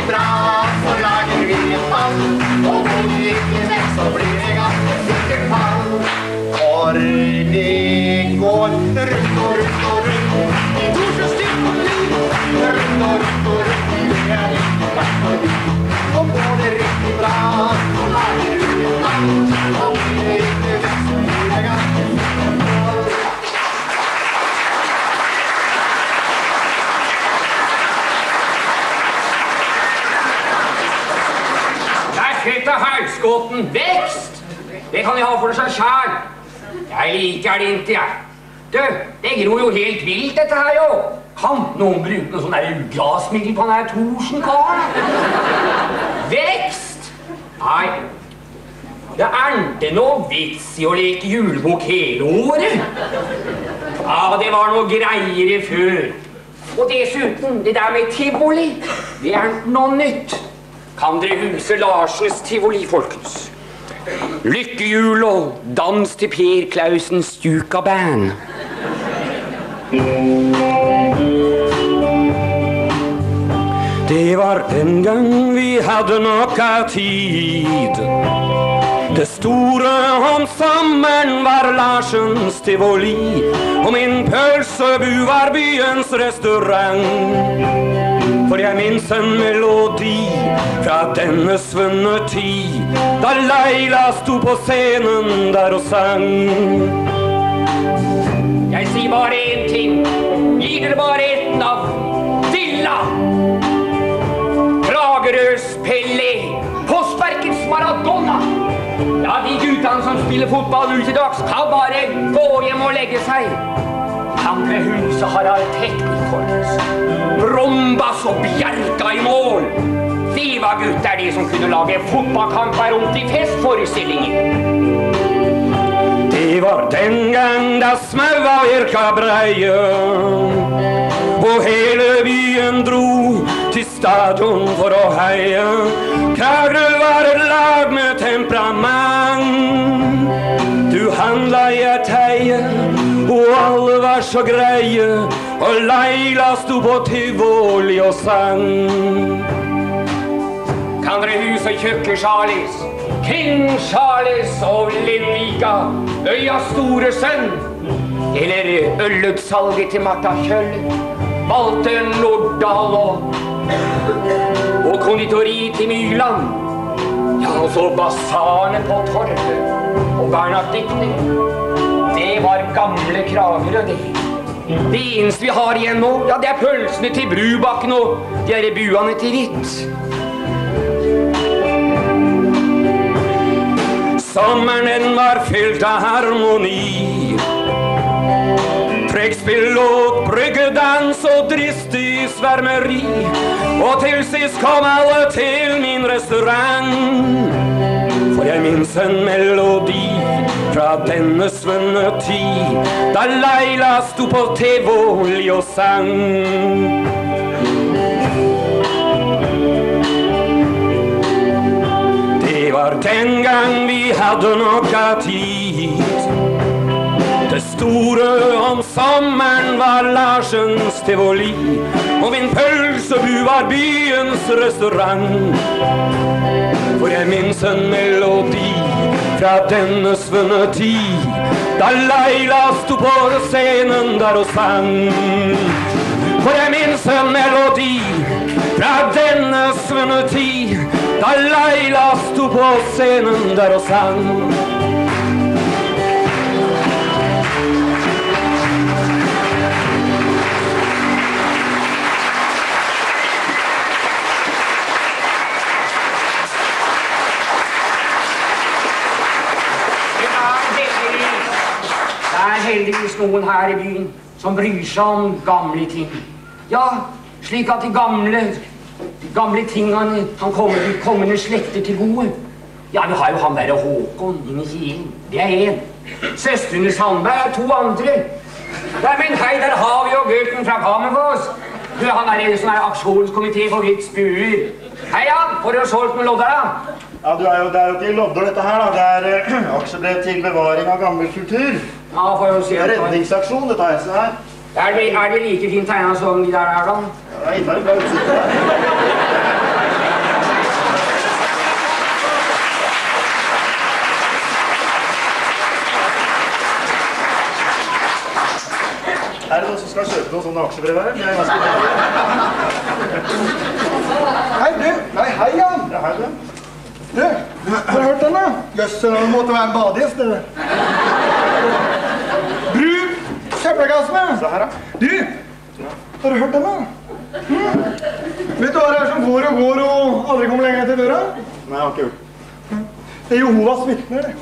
riktig bra, så lager vi en ball. Og blir vi ikke vekk, så blir det ganske sikkert fall. For det går rundt og rundt og rundt i Torsens tivoli. Rundt og rundt og rundt, det er ikke verdt for vi. Og går det riktig bra, så lager vi en ball. Og blir det ikke vekk, så blir det ganske sikkert fall. Fette halvskåten vekst, det kan jeg ha for seg selv. Jeg liker det ikke, jeg. Du, det gror jo helt vilt dette her jo. Kan noen bruke noe sånn der glasmiddel på denne Thorsen-karen? Vekst? Nei. Det er ikke noe vits i å leke julebok hele året. Ja, det var noe greiere før. Og dessuten, det der med tivoli, det er noe nytt. Kan dere huse Larsens tivoli, folkens? Lykkehjul og dans til Per Clausens Stjukaband. Det var den gang vi hadde nok av tid. Det store om sommeren var Larsens tivoli, og min pølsebu var byens restaurant. For jeg minns en melodi fra denne svunne tid, da Leila sto på scenen der og sang. Jeg sier bare en ting, gir dere bare et navn: Dilla! Kragerøs Pelé, Postverkets Maradona. Ja, de guttene som spiller fotball nå til dags kan bare gå hjem og legge seg. Andre huset har all teknikk for oss. Brombas og Bjerka i mål. De var gutter, de som kunne lage fotballkamper rundt i festforestillinger. Det var den gang da Smaua virka breie, og hele byen dro til stadion for å heie. Kragerø var et lag med temperament. Du handla i et heie, og alle var så greie, og Leila sto på tivoli og sang. Kan dere huse Kjøkker Charlies, King Charlies og Lindvika, Øya store sønn, eller ølutsalget til Martha Kjøll, Walter Nordahl og konditori til Myrland, ja, og så basarene på Torvet og Bernadikter. Det var gamle Kragerø, det. Det eneste vi har igjen nå, ja, det er pølsene til Brubakken og de er buene til Hvitt. Sommeren den var fylt av harmoni. Trekkspill og bryggedans og dristig svermeri. Og til sist kom alle til min restaurant. For jeg minns en melodi fra denne svunne tid, da Leila sto på tivoli og sang. Det var den gang vi hadde nok av tid. Det store om sommeren var Larsens tivoli, og min pølsebu var byens restaurant. For jeg minns en melodi fra denne svunne tid, da Leila sto på scenen der og sang. For jeg minns en melodi fra denne svunne tid, da Leila sto på scenen der og sang. Det er heldigvis noen her i byen som bryr seg om gamle ting. Ja, slik at de gamle tingene kan komme de kommende slekter til gode. Ja, vi har jo han der Håkon inne i Kilen. Det er en. Søstrene Sandberg er to andre. Ja, men hei, der har vi jo gutten fra Kammerfoss. Du, han er en sånn her aksjonskomité for Hvitts buer. Hei, Jan, får du solgt med lodder da? Ja, det er jo ikke lodder dette her da. Det er aksjebrev til bevaring av gammel kultur. Ja, får jeg jo si. Det er redningsaksjon, dette her, se her. Er det like fint tegnet som de der da? Ja, det er innmari bra utsikt der. Er det noen som skal kjøpe noen sånne aksjebrev her? Jeg er ganske... Hei, du. Nei, hei, Jan. Ja, hei, du. Du, har du hørt den da? Jøsse, det måtte være en badegjest, det. Bruk kjøplegassene. Se her, da. Du, har du hørt den da? Vet du hva det er som går og aldri kommer lenger til døra? Nei, jeg har ikke hørt. Det er Jehovas vitner, det.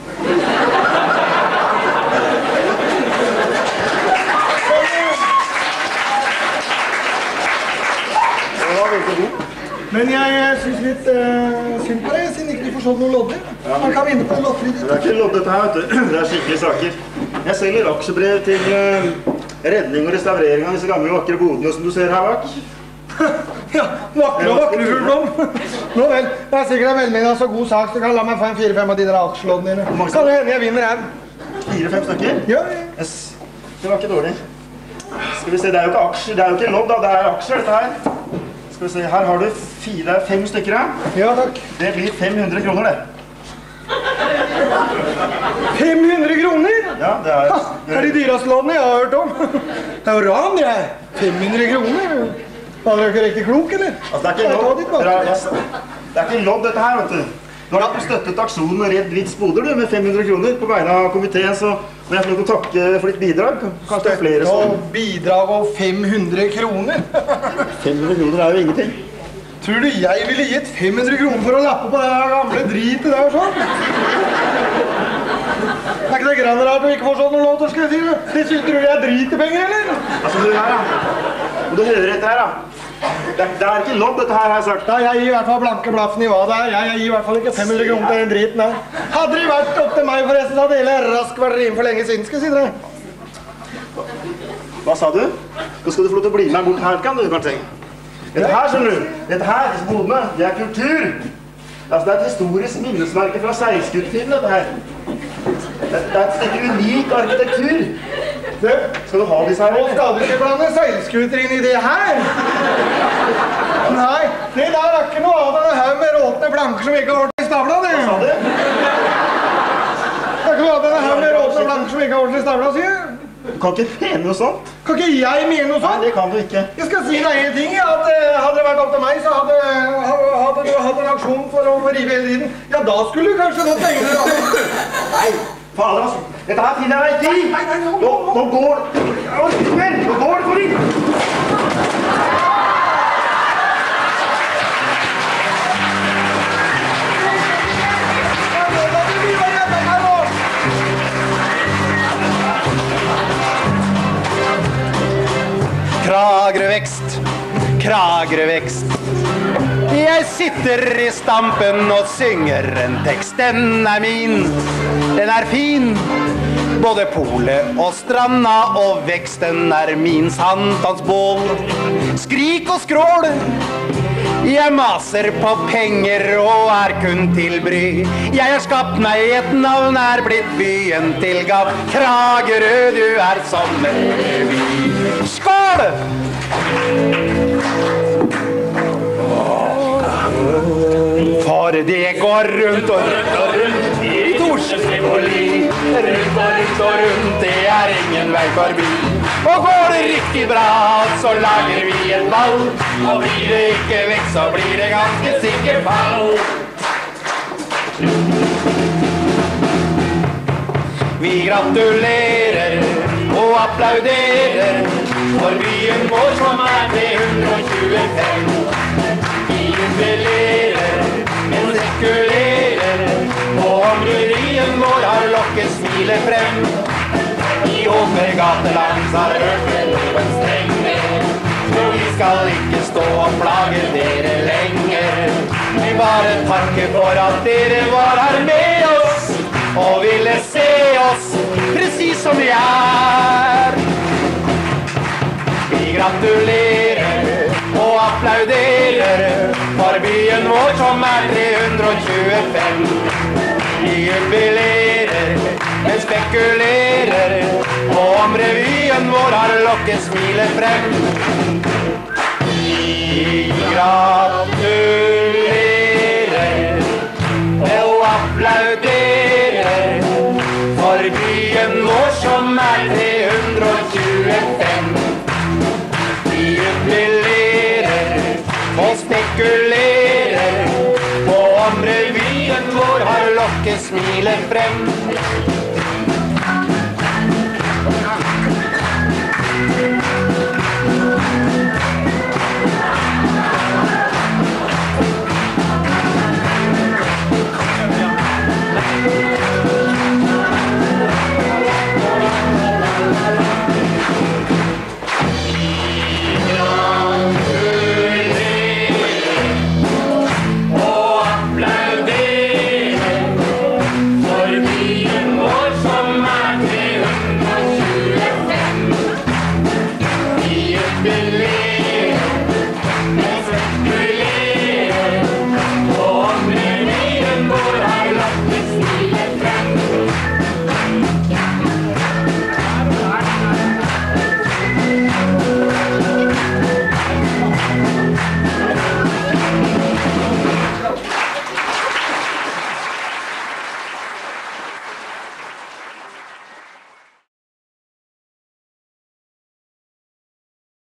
Men jeg synes litt synd på det, siden ikke du får sånn noen lodder. Man kan vinne på en lotteri. Det er ikke loddet her, vet du. Det er skikkelige saker. Jeg selger aksjebrev til redning og restaurering av disse gamle vakre bodene som du ser her bak. Ja, vakre og vakre fuglom. Nå vel, det er sikkert en velmenende så god sak, så du kan la meg få en 4-5 av dine aksjeloddene dine. Kan det hende jeg vinner her? 4-5 stykker? Ja. Yes. Det var ikke dårlig. Skal vi se, det er jo ikke aksjer, det er jo ikke lodd da, det er aksjer dette her. Skal vi se, her har du 5 stykker her. Ja, takk. Det blir 500 kroner, det. 500 kroner? Ja, det er... Det er de dyreste loddene jeg har hørt om. Det er jo ran, det her. 500 kroner. Var dere ikke riktig klok, eller? Altså, det er ikke lodd, det er ikke lodd dette her, vet du. Nå har du støttet aksjonen Redd Vits Boder, du, med 500 kroner på vegne av komiteen, så må jeg få lov til å takke for ditt bidrag. Kanskje det er flere som... Bidrag og 500 kroner? 500 kroner er jo ingenting. Tror du jeg ville gitt 500 kroner for å lappe på det gamle dritet der sånn? Er ikke det grann rart å ikke få sånn noen låter, skal jeg si det? Det synes du jeg driter penger, eller? Altså, du her, da. Må du høre etter her, da. Det er ikke lodd, dette her, har jeg sagt. Ja, jeg gir i hvert fall blanke blaffen i hva det er. Jeg gir i hvert fall ikke 500 kroner til den driten her. Hadde det vært opp til meg forresten, så hadde hele rask vært rim for lenge siden, skal jeg si det. Hva sa du? Nå skal du få lov til å bli med bort her, kan du kanskje? Dette her, skjønner du. Dette her, disse bodene, det er kultur. Altså, det er et historisk minnesmerke fra seilskuttiden, dette her. Det er et stykke unik arkitektur. Skal du ha disse her? Nå skal du ikke blande seilskuter inn i det her. Nei, det der er ikke noe av denne her med råtne planker som ikke har vært i stavla, det. Hva sa du? Det er ikke noe av denne her med råtne planker som ikke har vært i stavla, sier jeg. Kan ikke mene noe sånt? Kan ikke jeg mene noe sånt? Nei, det kan du ikke. Jeg skal si deg en ting, at hadde det vært opp til meg, så hadde du hatt en aksjon for å rive hele tiden. Ja, da skulle du kanskje fått pengene, da. Nei, fader, altså. Dette her finner jeg ikke i. Nå går det. Nå går det for inn. Kragerøvekst, kragerøvekst. Jeg sitter i stampen og synger en tekst. Den er min, den er fin. Både polet og stranda og veksten er min sankthansbål. Skrik og skrål. Jeg maser på penger og er kun til bry. Jeg har skapt meg et navn, er blitt byen til gavn. Kragerø, du er som en revy. Skål! For det går rundt og rundt og rundt i Torsjø-Tivoli. Rundt og rundt og rundt, det er ingen vei forbi. Og går det riktig bra, så lager vi et ball. Og blir det ikke vekk, så blir det ganske sikkert fall. Vi gratulerer og applauderer for byen vår som er 325. Vi jubilerer, men sekulerer, og revyen vår har lokket smilet frem. I håper gatelands har hørt loven strenge, så vi skal ikke stå og plage dere lenger. Vi bare takker for at dere var her med oss, og ville se oss precis som vi er. Vi gratulerer og applauderer for byen vår som er 325. Vi jubilerer, men spekulerer, og om revyen vår har lokket smilet frem. gratulerer og applauderer for byen vår som 325. Vi jubilerer og spekulerer på om revyen vår har lokket smilet frem.